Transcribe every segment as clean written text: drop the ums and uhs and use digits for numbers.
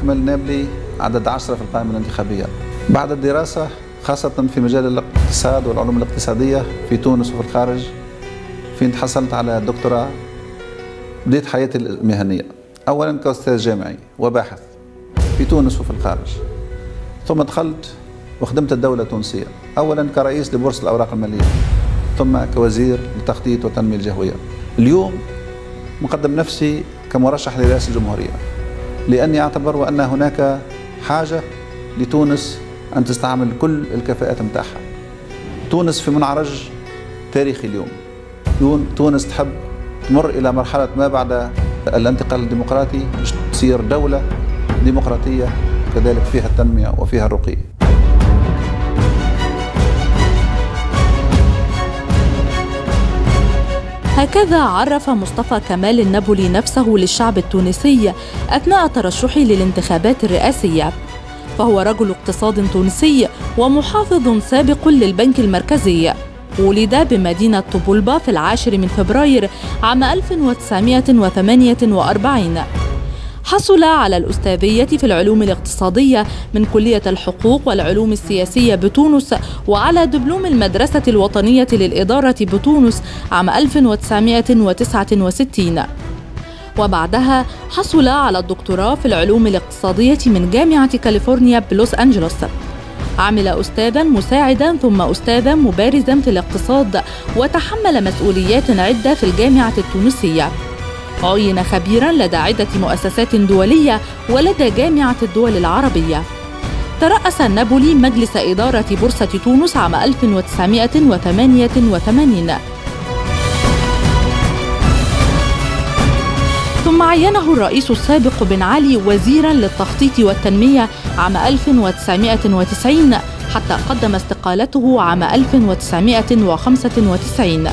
كمال نابلي عدد 10 في القائمة الانتخابية. بعد الدراسة خاصة في مجال الاقتصاد والعلوم الاقتصادية في تونس وفي الخارج، فين تحصلت على الدكتوراه. بديت حياتي المهنية أولا كأستاذ جامعي وباحث في تونس وفي الخارج، ثم دخلت وخدمت الدولة التونسية أولا كرئيس لبورصة الأوراق المالية، ثم كوزير للتخطيط والتنمية الجهوية. اليوم مقدم نفسي كمرشح لرئاسة الجمهورية، لأني أعتبر وأن هناك حاجة لتونس أن تستعمل كل الكفاءات متاعها. تونس في منعرج تاريخي اليوم. تونس تحب تمر إلى مرحلة ما بعد الانتقال الديمقراطي باش تصير دولة ديمقراطية كذلك فيها التنمية وفيها الرقي. هكذا عرف مصطفى كمال النابلي نفسه للشعب التونسي أثناء ترشحه للانتخابات الرئاسية. فهو رجل اقتصاد تونسي ومحافظ سابق للبنك المركزي. ولد بمدينة طبولبة في 10 فبراير عام 1948. حصل على الأستاذية في العلوم الاقتصادية من كلية الحقوق والعلوم السياسية بتونس، وعلى دبلوم المدرسة الوطنية للإدارة بتونس عام 1969. وبعدها حصل على الدكتوراه في العلوم الاقتصادية من جامعة كاليفورنيا بلوس أنجلوس. عمل أستاذاً مساعداً ثم أستاذاً مبارزاً في الاقتصاد، وتحمل مسؤوليات عدة في الجامعة التونسية. عين خبيراً لدى عدة مؤسسات دولية ولدى جامعة الدول العربية. ترأس النابلي مجلس إدارة بورصة تونس عام 1988. ثم عينه الرئيس السابق بن علي وزيراً للتخطيط والتنمية عام 1990 حتى قدم استقالته عام 1995.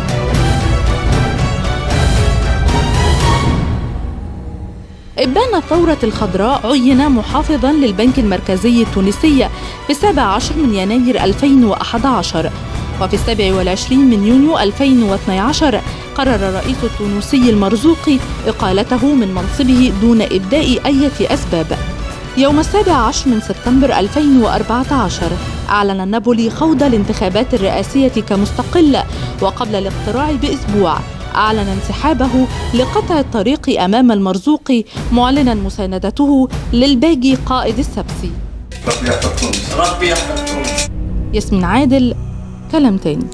إبان الثورة الخضراء عين محافظاً للبنك المركزي التونسي في 17 يناير 2011. وفي 27 يونيو 2012 قرر الرئيس التونسي المرزوقي إقالته من منصبه دون إبداء أي أسباب. يوم 17 سبتمبر 2014 أعلن النابلي خوض الانتخابات الرئاسية كمستقل، وقبل الاقتراع بأسبوع أعلن انسحابه لقطع الطريق أمام المرزوقي، معلنا مساندته للباجي قائد السبسي. ربي يحفظ تونس، ربي يحفظ تونس. ياسمين عادل، كلام تاني.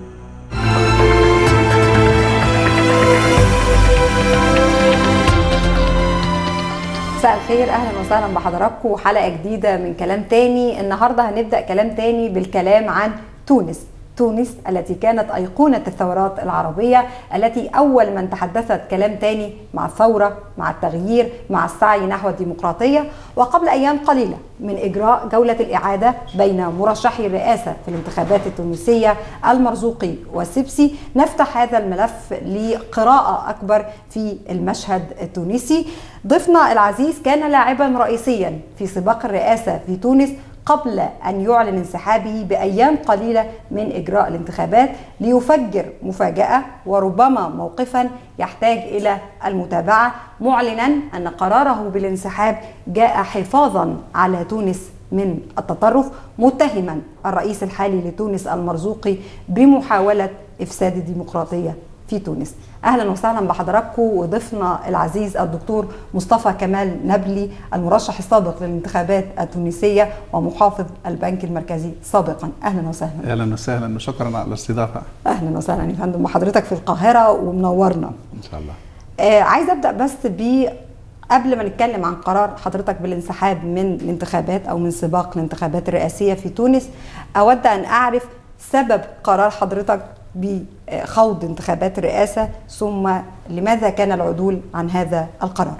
مساء الخير، اهلا وسهلا بحضراتكم وحلقه جديده من كلام تاني. النهارده هنبدا كلام تاني بالكلام عن تونس. تونس التي كانت أيقونة الثورات العربية، التي أول من تحدثت كلام تاني مع الثورة، مع التغيير، مع السعي نحو الديمقراطية. وقبل أيام قليلة من إجراء جولة الإعادة بين مرشحي الرئاسة في الانتخابات التونسية المرزوقي والسبسي، نفتح هذا الملف لقراءة أكبر في المشهد التونسي. ضيفنا العزيز كان لاعبا رئيسيا في سباق الرئاسة في تونس قبل أن يعلن انسحابه بأيام قليلة من إجراء الانتخابات، ليفجر مفاجأة وربما موقفا يحتاج إلى المتابعة، معلنا أن قراره بالانسحاب جاء حفاظا على تونس من التطرف، متهما الرئيس الحالي لتونس المرزوقي بمحاولة إفساد الديمقراطية في تونس. اهلا وسهلا بحضراتكم وضيفنا العزيز الدكتور مصطفى كمال نابلي، المرشح السابق للانتخابات التونسيه ومحافظ البنك المركزي سابقا. اهلا وسهلا. اهلا وسهلا وشكرا على الاستضافه. اهلا وسهلا يا فندم، وحضرتك في القاهره ومنورنا ان شاء الله. عايز ابدا بس قبل ما نتكلم عن قرار حضرتك بالانسحاب من الانتخابات او من سباق الانتخابات الرئاسيه في تونس، اود ان اعرف سبب قرار حضرتك بخوض انتخابات الرئاسة، ثم لماذا كان العدول عن هذا القرار؟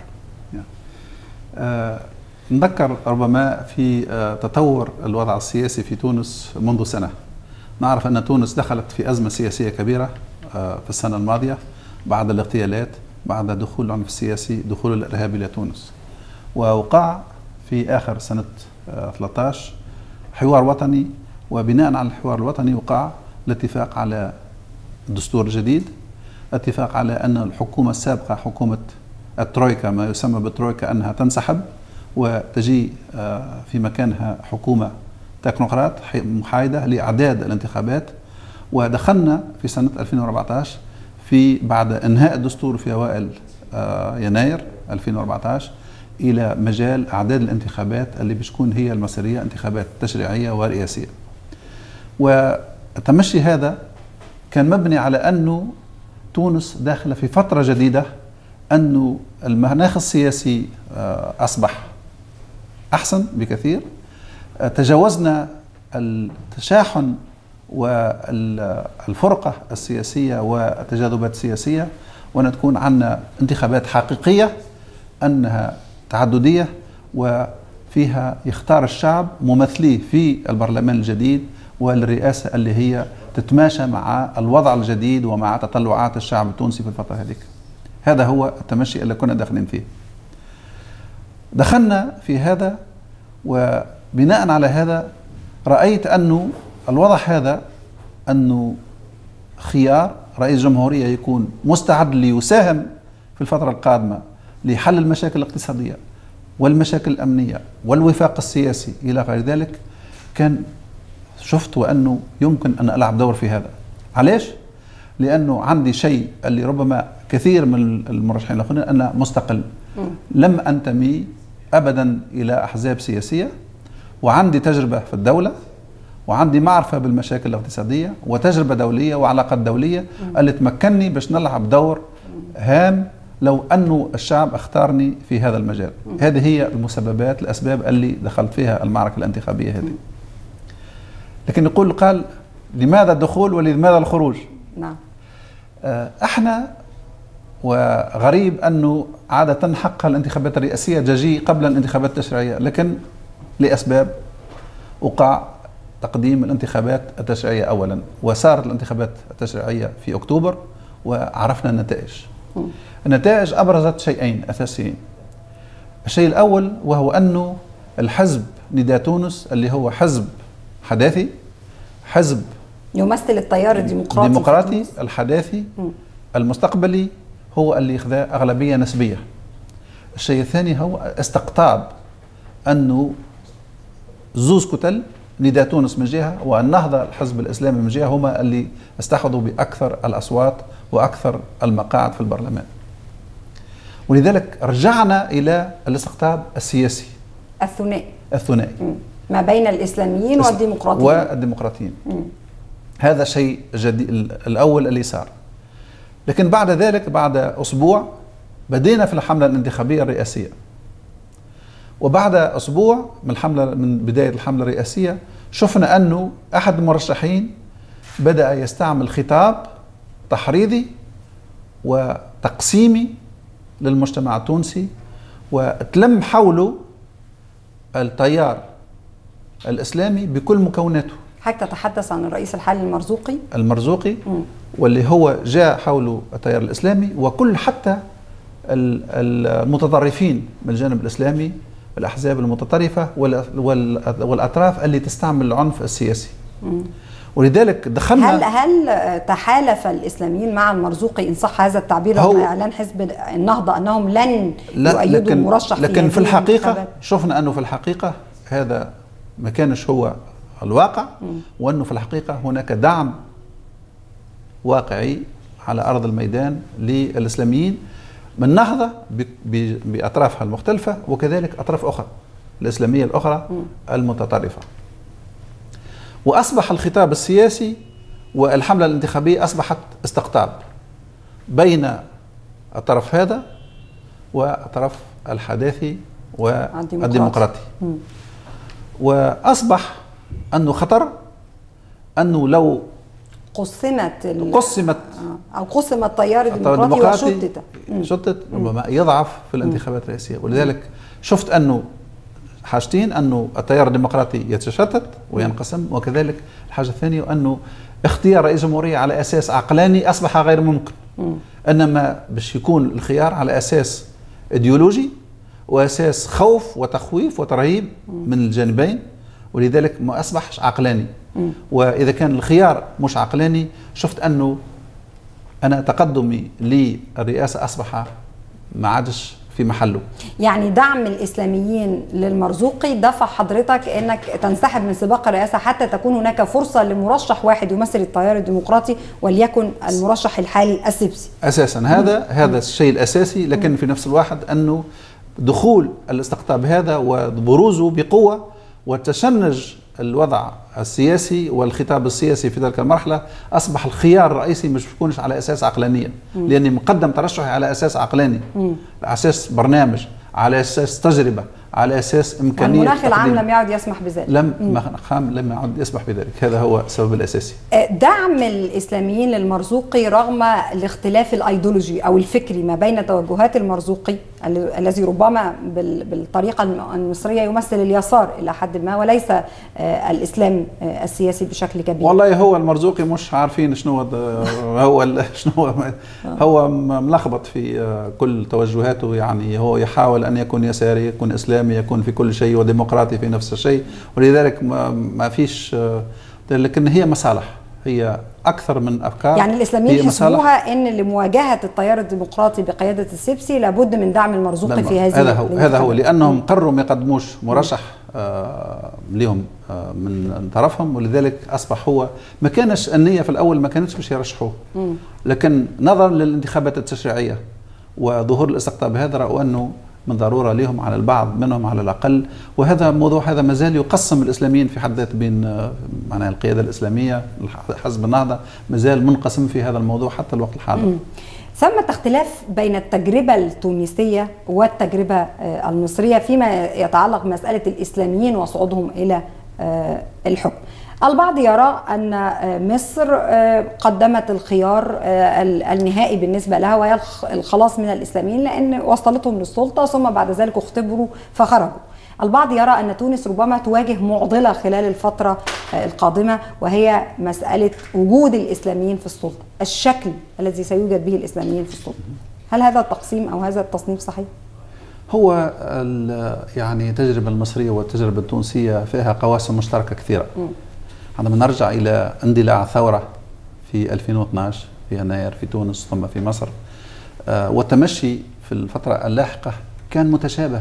نذكر ربما في تطور الوضع السياسي في تونس منذ سنة. نعرف أن تونس دخلت في أزمة سياسية كبيرة في السنة الماضية بعد الاغتيالات، بعد دخول العنف السياسي، دخول الإرهاب إلى تونس. ووقع في آخر سنة 13 حوار وطني، وبناء على الحوار الوطني وقع الاتفاق على دستور جديد، اتفاق على أن الحكومة السابقة حكومة الترويكا، ما يسمى بالترويكا، أنها تنسحب وتجي في مكانها حكومة تكنوقراط محايدة لإعداد الانتخابات. ودخلنا في سنة 2014 بعد إنهاء الدستور في أوائل يناير 2014 إلى مجال أعداد الانتخابات اللي بتكون هي المصيرية، انتخابات تشريعية ورئاسية. والتمشي هذا كان مبني على أنه تونس داخلة في فترة جديدة، أنه المناخ السياسي أصبح أحسن بكثير، تجاوزنا التشاحن والفرقة السياسية والتجاذبات السياسية، ونكون عندنا انتخابات حقيقية أنها تعددية وفيها يختار الشعب ممثليه في البرلمان الجديد والرئاسة اللي هي تتماشى مع الوضع الجديد ومع تطلعات الشعب التونسي في الفترة هذيك. هذا هو التمشي اللي كنا داخلين فيه. دخلنا في هذا، وبناء على هذا رأيت أنه الوضع هذا أنه خيار رئيس جمهورية يكون مستعد ليساهم في الفترة القادمة لحل المشاكل الاقتصادية والمشاكل الأمنية والوفاق السياسي إلى غير ذلك، كان شفت وأنه يمكن أن ألعب دور في هذا. علاش؟ لأنه عندي شيء اللي ربما كثير من المرشحين الآخرين أنا مستقل، لم أنتمي أبدا إلى أحزاب سياسية، وعندي تجربة في الدولة، وعندي معرفة بالمشاكل الاقتصادية وتجربة دولية وعلاقات دولية اللي تمكنني باش نلعب دور هام لو أنه الشعب اختارني في هذا المجال. هذه هي المسببات، الأسباب اللي دخلت فيها المعركة الانتخابية هذه. لكن قال لماذا الدخول ولماذا الخروج؟ نعم. احنا وغريب أنه عادة حقها الانتخابات الرئاسية تجي قبل الانتخابات التشريعية، لكن لأسباب وقع تقديم الانتخابات التشريعية أولا، وصارت الانتخابات التشريعية في أكتوبر وعرفنا النتائج. النتائج أبرزت شيئين أساسيين. الشيء الأول وهو أنه الحزب نداء تونس اللي هو حزب حداثي، حزب يمثل التيار الديمقراطي الحداثي المستقبلي، هو اللي أخذ أغلبية نسبية. الشيء الثاني هو استقطاب أنه زوز كتل، نداء تونس من جهة والنهضة الحزب الإسلامي من جهة، هما اللي استحوذوا بأكثر الأصوات وأكثر المقاعد في البرلمان. ولذلك رجعنا إلى الاستقطاب السياسي الثنائي ما بين الإسلاميين والديمقراطيين. هذا شيء جديد الأول اللي صار. لكن بعد ذلك بعد أسبوع بدينا في الحملة الانتخابية الرئاسية، وبعد أسبوع من بداية الحملة الرئاسية شفنا أنه أحد المرشحين بدأ يستعمل خطاب تحريضي وتقسيمي للمجتمع التونسي، وتلم حوله التيار الإسلامي بكل مكوناته. حتى تتحدث عن الرئيس الحالي المرزوقي واللي هو جاء حوله التيار الإسلامي، وكل حتى المتطرفين من الجانب الإسلامي، الأحزاب المتطرفة والأطراف اللي تستعمل العنف السياسي. ولذلك دخلنا. هل تحالف الإسلاميين مع المرزوقي إن صح هذا التعبير رغم إعلان حزب النهضة أنهم لن يؤيدوا المرشح؟ لكن في الحقيقة شفنا أنه في الحقيقة هذا ما كانش هو الواقع، وأنه في الحقيقة هناك دعم واقعي على أرض الميدان للإسلاميين من النهضة بأطرافها المختلفة، وكذلك أطراف أخرى الإسلامية الأخرى المتطرفة. وأصبح الخطاب السياسي والحملة الانتخابية أصبحت استقطاب بين الطرف هذا والطرف الحداثي والديمقراطي. وأصبح أنه خطر أنه لو قسم التيار الديمقراطي وشتت ربما يضعف في الانتخابات الرئاسية. ولذلك شفت أنه حاجتين، أنه التيار الديمقراطي يتشتت وينقسم، وكذلك الحاجة الثانية أنه اختيار رئيس جمهورية على أساس عقلاني أصبح غير ممكن، إنما باش يكون الخيار على أساس إيديولوجي وأساس خوف وتخويف وترهيب من الجانبين، ولذلك ما أصبحش عقلاني. وإذا كان الخيار مش عقلاني شفت أنه أنا تقدمي للرئاسة أصبح ما عادش في محله. يعني دعم الإسلاميين للمرزوقي دفع حضرتك أنك تنسحب من سباق الرئاسة حتى تكون هناك فرصة لمرشح واحد يمثل التيار الديمقراطي وليكن المرشح الحالي السبسي. أساسا هذا الشيء الأساسي، لكن في نفس الوقت أنه دخول الاستقطاب هذا وبروزه بقوة وتشنج الوضع السياسي والخطاب السياسي في تلك المرحلة أصبح الخيار الرئيسي مش بيكونش على أساس عقلانية، لأني مقدم ترشحي على أساس عقلاني، على أساس برنامج، على أساس تجربة، على أساس إمكانية. المناخ العام لم يعد يسمح بذلك. لم يعد يسمح بذلك، هذا هو السبب الأساسي. دعم الإسلاميين للمرزوقي رغم الاختلاف الأيديولوجي أو الفكري ما بين توجهات المرزوقي الذي ربما بالطريقة المصرية يمثل اليسار إلى حد ما وليس الإسلام السياسي بشكل كبير. والله هو المرزوقي مش عارفين شنو هو ملخبط في كل توجهاته، يعني هو يحاول أن يكون يساري، يكون إسلامي، يكون في كل شيء وديمقراطي في نفس الشيء، ولذلك ما فيش، لكن هي مصالح، هي أكثر من أفكار. يعني الإسلاميين حسبوها أن لمواجهة التيار الديمقراطي بقيادة السبسي لابد من دعم المرزوقي في هذه هذا هو لأنهم قرروا ما يقدموش مرشح لهم من طرفهم، ولذلك أصبح هو ما كانش النية في الأول، ما كانتش باش يرشحوه، لكن نظرا للانتخابات التشريعية وظهور الاستقطاب هذا رأوا أنه من ضرورة لهم على البعض منهم على الأقل، وهذا موضوع هذا ما زال يقسم الإسلاميين في حد ذاته بين معناها القيادة الإسلامية حزب النهضة ما زال منقسم في هذا الموضوع حتى الوقت الحاضر. ثمة اختلاف بين التجربة التونسية والتجربة المصرية فيما يتعلق بمسألة الإسلاميين وصعودهم إلى الحكم. البعض يرى أن مصر قدمت الخيار النهائي بالنسبة لها وهي الخلاص من الإسلاميين لأن وصلتهم للسلطة ثم بعد ذلك اختبروا فخرجوا. البعض يرى أن تونس ربما تواجه معضلة خلال الفترة القادمة وهي مسألة وجود الإسلاميين في السلطة، الشكل الذي سيوجد به الإسلاميين في السلطة. هل هذا التقسيم أو هذا التصنيف صحيح؟ هو يعني التجربة المصرية والتجربة التونسية فيها قواسم مشتركة كثيرة. عندما نرجع إلى اندلاع ثورة في 2012 في يناير في تونس ثم في مصر، والتمشي في الفترة اللاحقة كان متشابه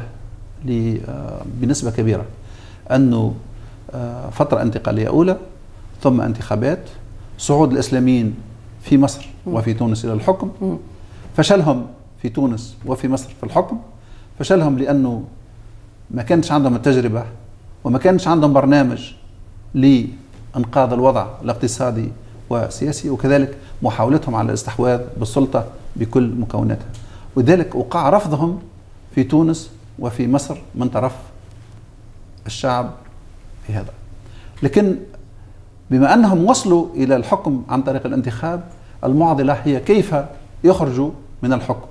بنسبة كبيرة، أنه فترة انتقالية أولى ثم انتخابات، صعود الإسلاميين في مصر وفي تونس إلى الحكم، فشلهم في تونس وفي مصر في الحكم، فشلهم لأنه ما كانش عندهم التجربة وما كانش عندهم برنامج لإنقاذ الوضع الاقتصادي والسياسي، وكذلك محاولتهم على الاستحواذ بالسلطة بكل مكوناتها، ولذلك وقع رفضهم في تونس وفي مصر من طرف الشعب في هذا. لكن بما أنهم وصلوا إلى الحكم عن طريق الانتخاب، المعضلة هي كيف يخرجوا من الحكم.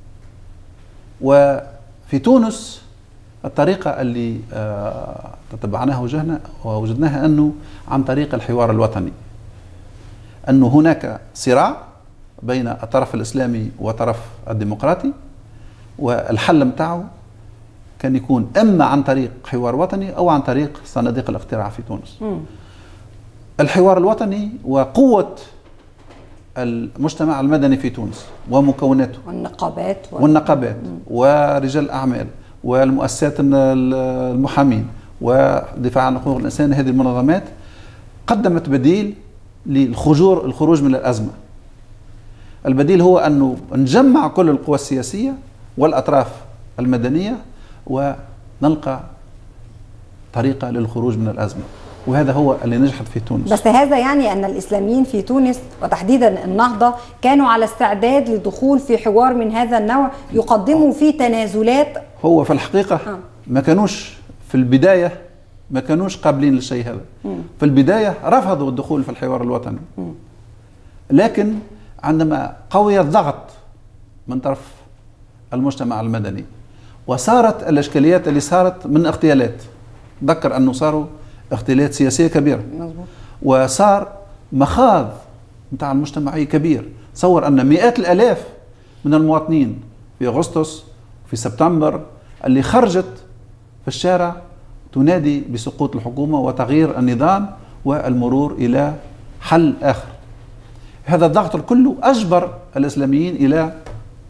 وفي تونس الطريقة اللي تتبعناها ووجدناها أنه عن طريق الحوار الوطني، أنه هناك صراع بين الطرف الإسلامي وطرف الديمقراطي، والحل متاعه كان يكون إما عن طريق حوار وطني أو عن طريق صناديق الاقتراع في تونس. الحوار الوطني وقوة المجتمع المدني في تونس ومكوناته والنقابات ورجال الأعمال والمؤسسات المحامين ودفاع عن حقوق الإنسان، هذه المنظمات قدمت بديل للخروج من الأزمة. البديل هو أنه نجمع كل القوى السياسية والأطراف المدنية ونلقى طريقة للخروج من الأزمة، وهذا هو اللي نجحت في تونس. بس هذا يعني أن الإسلاميين في تونس وتحديدا النهضة كانوا على استعداد للدخول في حوار من هذا النوع يقدموا فيه تنازلات. هو في الحقيقة ما كانوش في البداية ما كانوش قابلين للشيء هذا. في البداية رفضوا الدخول في الحوار الوطني، لكن عندما قوي الضغط من طرف المجتمع المدني وصارت الإشكاليات اللي صارت من اغتيالات، ذكر أنه صاروا اغتيالات سياسية كبيرة، وصار مخاض متاع المجتمعي كبير. تصور أن مئات الآلاف من المواطنين في أغسطس في سبتمبر اللي خرجت في الشارع تنادي بسقوط الحكومة وتغيير النظام والمرور إلى حل آخر. هذا الضغط كله أجبر الإسلاميين إلى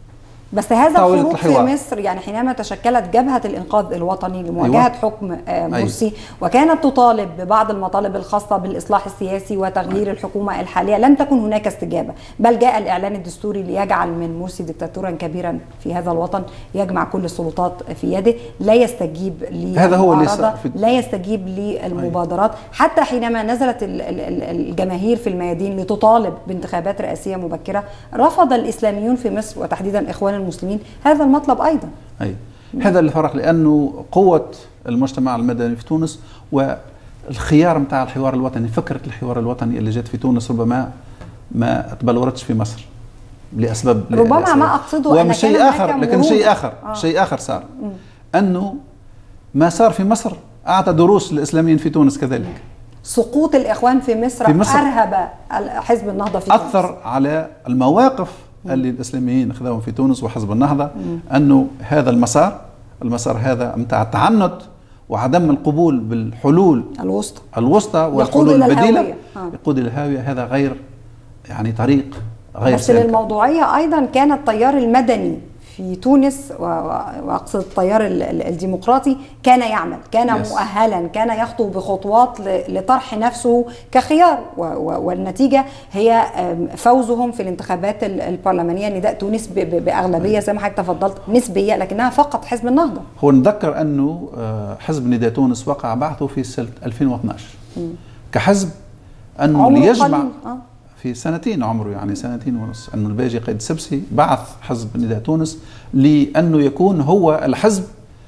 بس هذا الخروج في مصر يعني حينما تشكلت جبهة الإنقاذ الوطني لمواجهة حكم مرسي وكانت تطالب ببعض المطالب الخاصة بالإصلاح السياسي وتغيير الحكومة الحالية، لم تكن هناك استجابة، بل جاء الإعلان الدستوري ليجعل من مرسي دكتاتورا كبيرا في هذا الوطن يجمع كل السلطات في يده، لا يستجيب للمعارضة، لا يستجيب للمبادرات. حتى حينما نزلت الجماهير في الميادين لتطالب بانتخابات رئاسية مبكرة، رفض الإسلاميون في مصر وتحديدا إخوان المسلمين هذا المطلب أيضا. هذا اللي فرق، لأنه قوة المجتمع المدني في تونس والخيار متاع الحوار الوطني، فكرة الحوار الوطني اللي جات في تونس ربما ما تبلورتش في مصر لأسباب ربما ما أقصده أن شيء آخر، لكن شيء آخر صار أنه ما صار في مصر أعطى دروس للإسلاميين في تونس كذلك. سقوط الإخوان في مصر أرهب حزب النهضة في تونس، أثر على المواقف اللي الإسلاميين أخذوهم في تونس وحزب النهضة، أنه هذا المسار هذا متاع التعنت وعدم القبول بالحلول الوسطى والحلول البديلة يقود إلى الهاوية، هذا غير يعني طريق غير بس للموضوعية أيضا كان التيار المدني في تونس وأقصد التيار الديمقراطي كان يعمل، كان مؤهلا، كان يخطو بخطوات لطرح نفسه كخيار، والنتيجة هي فوزهم في الانتخابات البرلمانية نداء تونس بأغلبية زي ما حضرتك تفضلت نسبية، لكنها فقط حزب النهضة. هو نذكر أنه حزب نداء تونس وقع بعثه في سنة 2012 كحزب أنه ليجمع في سنتين، عمره يعني 2.5 سنين، أنه الباجي قايد السبسي بعث حزب نداء تونس لأنه يكون هو الحزب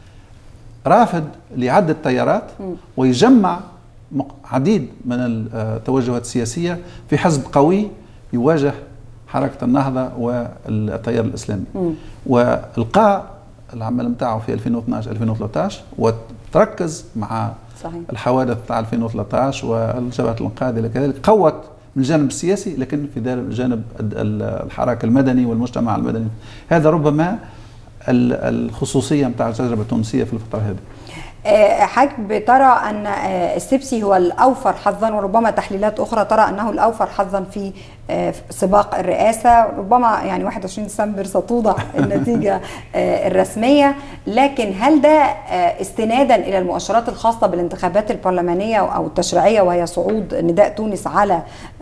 رافد لعدة تيارات ويجمع عديد من التوجهات السياسية في حزب قوي يواجه حركة النهضة والتيار الإسلامي. والقاء العمل متاعه في 2012-2013 وتركز مع الحوادث تاع 2013 والجبهات الانقاذ إلى كذلك، قوت من الجانب السياسي لكن في جانب الحراك المدني والمجتمع المدني. هذا ربما الخصوصية متاع التجربة التونسية في الفترة هذه. حضرتك بترى أن السبسي هو الأوفر حظا، وربما تحليلات أخرى ترى أنه الأوفر حظا في سباق الرئاسة، ربما يعني 21 ديسمبر ستوضع النتيجة الرسمية، لكن هل ده استنادا إلى المؤشرات الخاصة بالانتخابات البرلمانية أو التشريعية وهي صعود نداء تونس على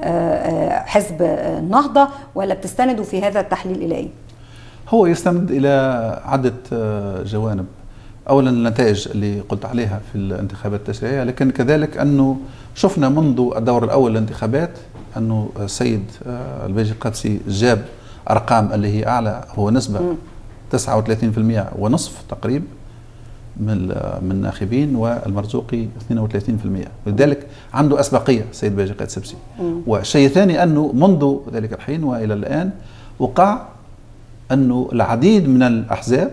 حزب النهضة، ولا بتستندوا في هذا التحليل إلى إيه؟ هو يستند إلى عدة جوانب. أولا النتائج اللي قلت عليها في الانتخابات التشريعية، لكن كذلك أنه شفنا منذ الدور الأول للانتخابات أنه السيد الباجي القادسي جاب أرقام اللي هي أعلى، هو نسبة 39% ونصف تقريبا من الناخبين، والمرزوقي 32%، لذلك عنده أسبقية السيد باجي قائد سبسي. والشيء الثاني أنه منذ ذلك الحين وإلى الآن وقع أنه العديد من الأحزاب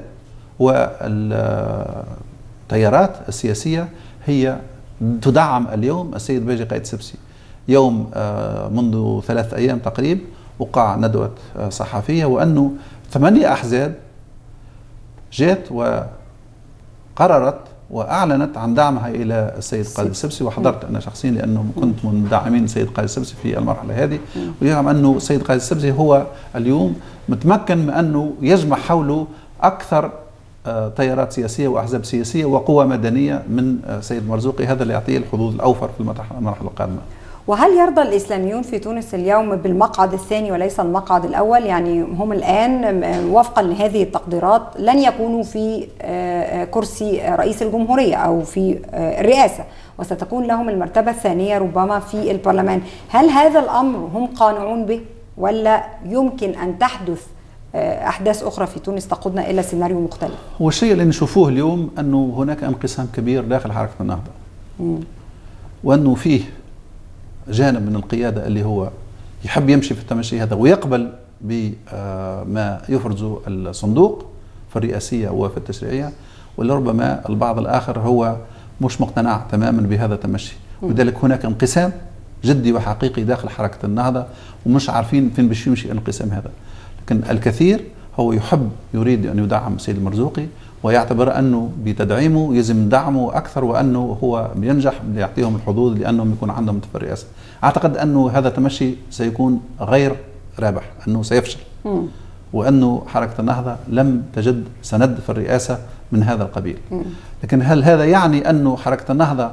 والتيارات السياسية هي تدعم اليوم السيد باجي قائد سبسي. يوم منذ 3 أيام تقريبا وقع ندوة صحفية وأنه 8 أحزاب جات وقررت وأعلنت عن دعمها إلى السيد قائد السبسي، وحضرت أنا شخصيا لأنه كنت من مدعمين السيد قائد السبسي في المرحلة هذه، ويعلم أنه السيد قائد السبسي هو اليوم متمكن من أنه يجمع حوله أكثر تيارات سياسية وأحزاب سياسية وقوى مدنية من سيد مرزوقي، هذا اللي يعطيه الحظوظ الأوفر في المرحلة القادمة. وهل يرضى الإسلاميون في تونس اليوم بالمقعد الثاني وليس المقعد الأول؟ يعني هم الآن وفقا لهذه التقديرات لن يكونوا في كرسي رئيس الجمهورية أو في الرئاسة، وستكون لهم المرتبة الثانية ربما في البرلمان. هل هذا الأمر هم قانعون به، ولا يمكن أن تحدث أحداث أخرى في تونس تقودنا إلى سيناريو مختلف؟ هو الشيء اللي نشوفوه اليوم أنه هناك انقسام كبير داخل حركة النهضة، وأنه فيه جانب من القيادة اللي هو يحب يمشي في التمشي هذا ويقبل بما يفرزه الصندوق في الرئاسية وفي التشريعية، ولربما البعض الآخر هو مش مقتنع تماما بهذا التمشي، ولذلك هناك انقسام جدي وحقيقي داخل حركة النهضة ومش عارفين فين باش يمشي الانقسام هذا. لكن الكثير هو يريد أن يدعم السيد المرزوقي ويعتبر أنه بتدعيمه يلزم دعمه أكثر، وأنه هو ينجح ليعطيهم الحظوظ لأنهم يكون عندهم في الرئاسة. أعتقد أنه هذا التمشي سيكون غير رابح، أنه سيفشل، وأنه حركة النهضة لم تجد سند في الرئاسة من هذا القبيل. لكن هل هذا يعني أنه حركة النهضة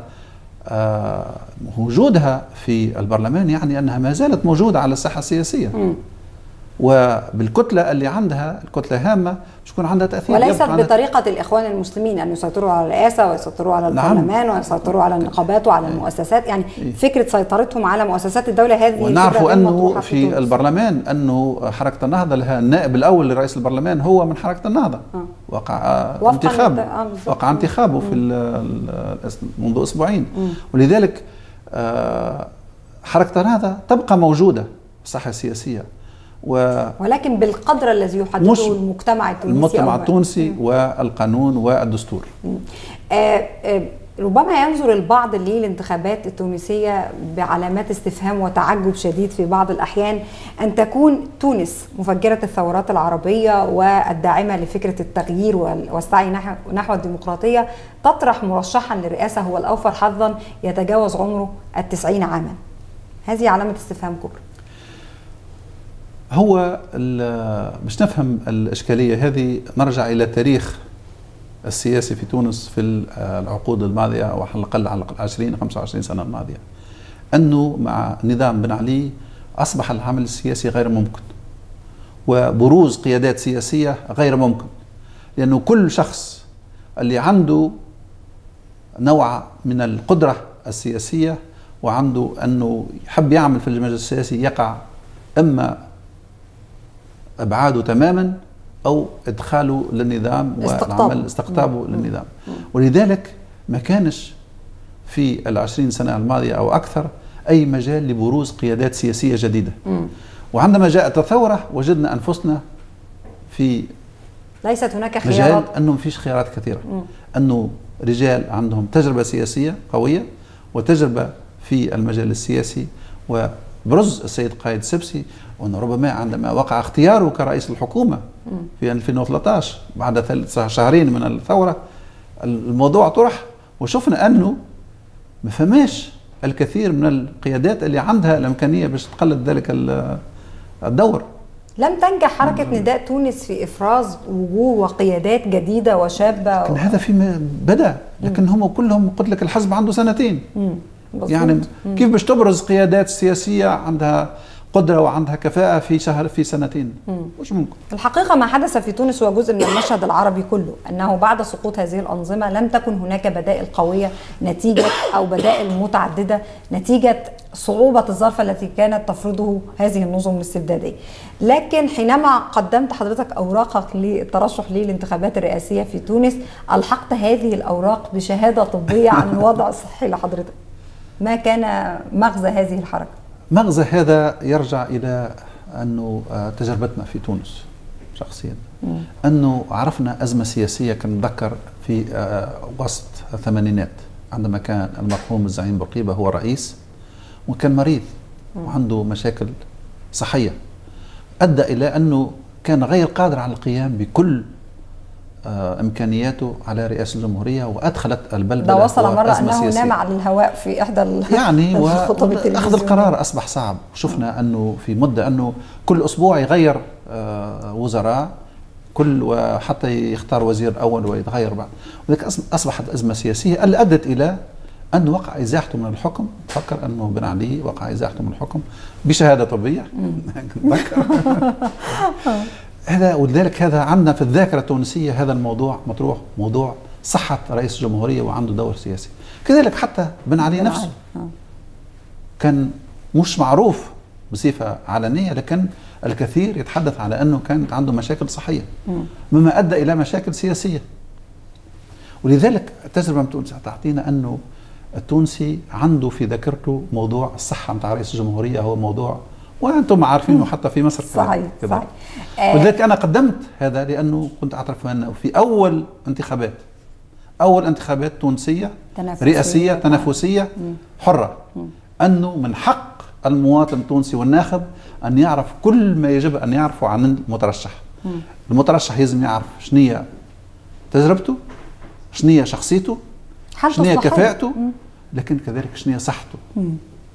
وجودها في البرلمان يعني أنها ما زالت موجودة على الساحة السياسية؟ وبالكتلة اللي عندها، الكتلة هامة، مش يكون عندها تأثير. وليست بطريقة الإخوان المسلمين أن يسيطروا على الرئاسة ويسيطروا على البرلمان ويسيطروا على النقابات وعلى المؤسسات، يعني فكرة سيطرتهم على مؤسسات الدولة هذه. ونعرف أنه في البرلمان أنه حركة النهضة لها النائب الأول لرئيس البرلمان هو من حركة النهضة. وقع انتخابه في منذ أسبوعين. ولذلك حركة النهضة تبقى موجودة في الساحة السياسية، ولكن بالقدر الذي يحدده المجتمع التونسي والقانون والدستور. ربما ينظر البعض للانتخابات التونسية بعلامات استفهام وتعجب شديد في بعض الأحيان أن تكون تونس مفجرة الثورات العربية والداعمة لفكرة التغيير والسعي نحو الديمقراطية تطرح مرشحا للرئاسة هو الأوفر حظا يتجاوز عمره 90 عاما. هذه علامة استفهام كبرى. هو مش نفهم الإشكالية هذه، نرجع إلى تاريخ السياسي في تونس في العقود الماضية أو على الأقل على 20-25 سنة الماضية، أنه مع نظام بن علي أصبح العمل السياسي غير ممكن، وبروز قيادات سياسية غير ممكن، لأنه كل شخص اللي عنده نوع من القدرة السياسية وعنده أنه يحب يعمل في المجال السياسي يقع إما ابعاده تماما او ادخاله للنظام والعمل استقطابه للنظام. ولذلك ما كانش في 20 سنه الماضيه او اكثر اي مجال لبروز قيادات سياسيه جديده. وعندما جاءت الثوره وجدنا انفسنا في ليست هناك خيارات، مجال انه ما فيش خيارات كثيره، انه رجال عندهم تجربه سياسيه قويه وتجربه في المجال السياسي. وبرز السيد قايد السبسي وأنه ربما عندما وقع اختياره كرئيس الحكومة في 2013 بعد 3 شهرين من الثورة الموضوع طرح، وشفنا أنه ما فماش الكثير من القيادات اللي عندها الإمكانية باش تقلد ذلك الدور. لم تنجح حركة نداء تونس في إفراز وجوه وقيادات جديدة وشابة. لكن هذا فيما بدأ، لكن هم كلهم قلت لك الحزب عنده 2 سنين. يعني كيف باش تبرز قيادات سياسية عندها قدرة وعندها كفاءة في 2 سنين؟ مش ممكن. الحقيقة ما حدث في تونس هو جزء من المشهد العربي كله، أنه بعد سقوط هذه الأنظمة لم تكن هناك بدائل قوية نتيجة أو بدائل متعددة نتيجة صعوبة الظرف التي كانت تفرضه هذه النظم الاستبدادية. لكن حينما قدمت حضرتك أوراقك للترشح للانتخابات الرئاسية في تونس ألحقت هذه الأوراق بشهادة طبية عن الوضع الصحي لحضرتك. ما كان مغزى هذه الحركة؟ مغزى هذا يرجع إلى أنه تجربتنا في تونس شخصيا، أنه عرفنا أزمة سياسية كنتذكر في وسط الثمانينات عندما كان المرحوم الزعيم بورقيبة هو رئيس وكان مريض وعنده مشاكل صحية، أدى إلى أنه كان غير قادر على القيام بكل إمكانياته على رئاسة الجمهورية، وأدخلت البلد ده وصل مرة أنه نام على الهواء في إحدى يعني وأخذ القرار أصبح صعب. شفنا أنه في مدة أنه كل أسبوع يغير وزراء وحتى يختار وزير أول ويتغير بعد، وذلك أصبحت أزمة سياسية اللي أدت إلى أن وقع إزاحته من الحكم. تفكر أنه بن علي وقع إزاحته من الحكم بشهادة طبية. هذا ولذلك هذا عندنا في الذاكرة التونسية هذا الموضوع مطروح، موضوع صحة رئيس الجمهورية وعنده دور سياسي. كذلك حتى بن علي نفسه كان مش معروف بصفة علنية، لكن الكثير يتحدث على أنه كانت عنده مشاكل صحية مما أدى إلى مشاكل سياسية. ولذلك التجربة التونسية تعطينا أنه التونسي عنده في ذاكرته موضوع الصحة متاع رئيس الجمهورية هو موضوع وأنتم عارفينه حتى في مصر. صحيح. ولذلك أنا قدمت هذا لأنه كنت أعترف أنه في أول انتخابات تونسية رئاسية تنافسية حرة أنه من حق المواطن التونسي والناخب أن يعرف كل ما يجب أن يعرفه عن المترشح. المترشح لازم يعرف شنية تجربته، شنية شخصيته، شنية كفاءته، لكن كذلك شنية صحته.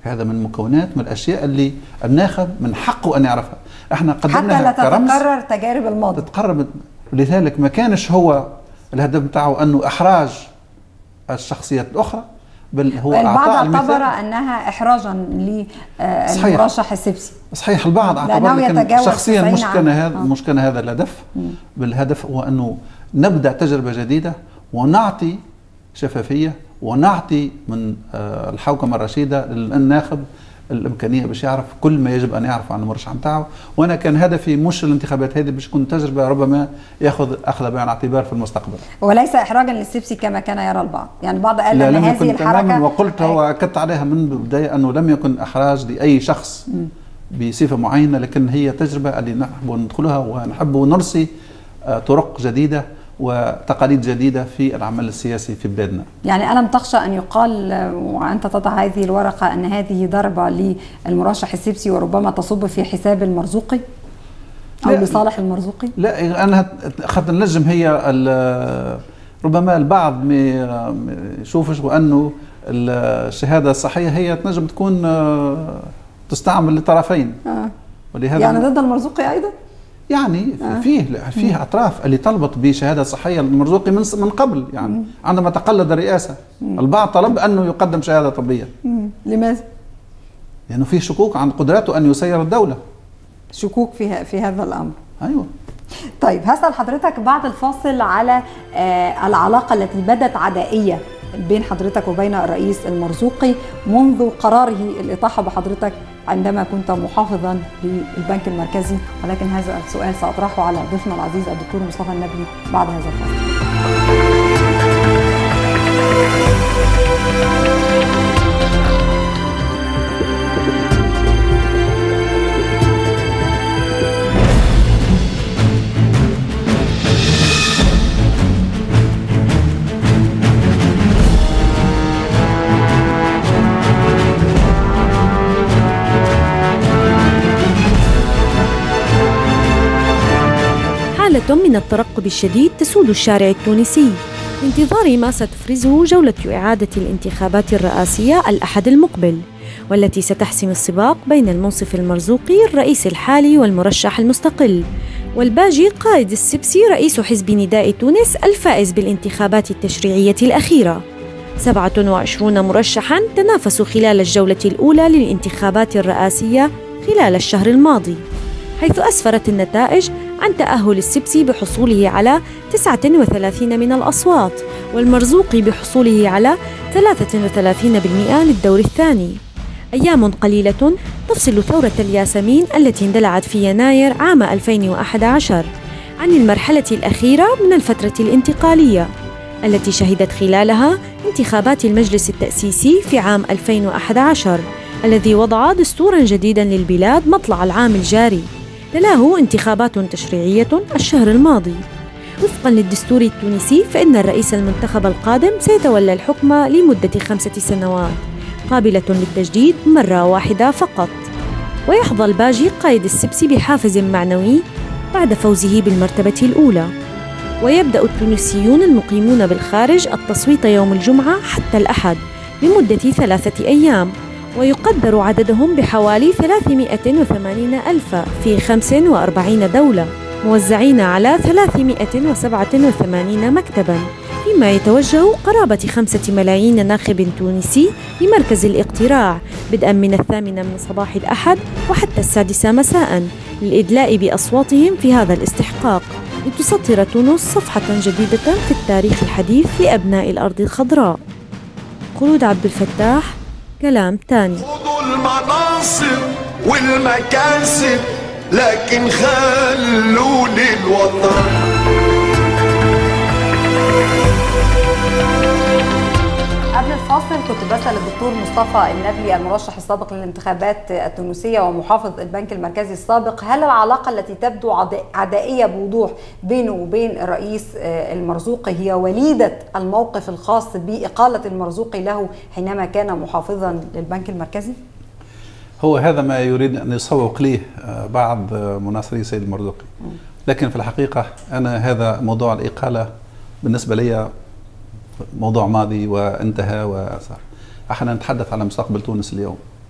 هذا من مكونات من الاشياء اللي الناخب من حقه ان يعرفها. احنا قدمناها حتى لا تتكرر تجارب الماضي. تتقرب، لذلك ما كانش هو الهدف بتاعه انه احراج الشخصيات الاخرى، بل هو البعض اعطى اعتبر انها احراجا للمرشح السبسي. صحيح، البعض اعتبر، لكن شخصيا مش كان هذا الهدف. بالهدف هو انه نبدا تجربه جديده ونعطي شفافيه ونعطي من الحوكمه الرشيده للناخب الامكانيه باش يعرف كل ما يجب ان يعرف عن المرشح نتاعو. وانا كان هدفي مش الانتخابات هذه باش تكون تجربه ربما اخذ بعين الاعتبار في المستقبل، وليس احراجا للسبسي كما كان يرى البعض. يعني البعض قال ان هذه الحركه، وقلت واكدت عليها من البدايه انه لم يكن احراج لاي شخص بصفه معينه، لكن هي تجربه اللي نحب ندخلها ونحب نرسي طرق جديده وتقاليد جديدة في العمل السياسي في بلادنا. يعني ألم تخشى أن يقال وأنت تضع هذه الورقة أن هذه ضربة للمرشح السبسي وربما تصب في حساب المرزوقي أو لصالح المرزوقي؟ لا، أنا أخذت النجم هي ربما البعض ما يشوفش وأنه الشهادة الصحية هي تنجم تكون تستعمل لطرفين. ولهذا يعني ضد المرزوقي أيضا؟ يعني فيه اطراف اللي طلبت بشهاده صحيه للمرزوقي من قبل، يعني عندما تقلد الرئاسه البعض طلب انه يقدم شهاده طبيه. لماذا؟ لانه فيه شكوك عن قدراته ان يسير الدوله. شكوك في هذا الامر. ايوه. طيب هسأل حضرتك بعد الفاصل على العلاقه التي بدت عدائيه بين حضرتك وبين الرئيس المرزوقي منذ قراره الإطاحة بحضرتك عندما كنت محافظا للبنك المركزي، ولكن هذا السؤال سأطرحه على ضيفنا العزيز الدكتور مصطفى النبلي بعد هذا الفاصل. حالة من الترقب الشديد تسود الشارع التونسي بانتظار ما ستفرزه جولة إعادة الانتخابات الرئاسية الأحد المقبل، والتي ستحسم السباق بين المنصف المرزوقي الرئيس الحالي والمرشح المستقل، والباجي قائد السبسي رئيس حزب نداء تونس الفائز بالانتخابات التشريعية الأخيرة. 27 مرشحاً تنافسوا خلال الجولة الأولى للانتخابات الرئاسية خلال الشهر الماضي، حيث أسفرت النتائج عن تأهل السبسي بحصوله على 39 من الأصوات، والمرزوقي بحصوله على 33% للدور الثاني. أيام قليلة تفصل ثورة الياسمين التي اندلعت في يناير عام 2011 عن المرحلة الأخيرة من الفترة الانتقالية التي شهدت خلالها انتخابات المجلس التأسيسي في عام 2011 الذي وضع دستوراً جديداً للبلاد مطلع العام الجاري، تلاه انتخابات تشريعية الشهر الماضي. وفقاً للدستور التونسي فإن الرئيس المنتخب القادم سيتولى الحكم لمدة 5 سنوات قابلة للتجديد مرة واحدة فقط، ويحظى الباجي قائد السبسي بحافز معنوي بعد فوزه بالمرتبة الأولى. ويبدأ التونسيون المقيمون بالخارج التصويت يوم الجمعة حتى الأحد لمدة 3 أيام، ويقدر عددهم بحوالي 380 ألف في 45 دولة موزعين على 387 مكتباً، فيما يتوجه قرابة 5 ملايين ناخب تونسي لمركز الاقتراع بدءاً من 8 من صباح الأحد وحتى 6 مساءً للإدلاء بأصواتهم في هذا الاستحقاق، لتسطر تونس صفحة جديدة في التاريخ الحديث لأبناء الأرض الخضراء. خلود عبد الفتاح، كلام تاني. خذوا المناصب والمكاسب لكن خلوا للوطن. قبل الفاصل كنت بسأل الدكتور مصطفى النبلي المرشح السابق للانتخابات التونسية ومحافظ البنك المركزي السابق، هل العلاقة التي تبدو عدائية بوضوح بينه وبين الرئيس المرزوقي هي وليدة الموقف الخاص بإقالة المرزوقي له حينما كان محافظا للبنك المركزي؟ هو هذا ما يريد أن يسوق ليه بعض مناصري السيد المرزوقي، لكن في الحقيقة أنا هذا موضوع الإقالة بالنسبة لي موضوع ماضي وانتهى وصار. احنا نتحدث على مستقبل تونس اليوم،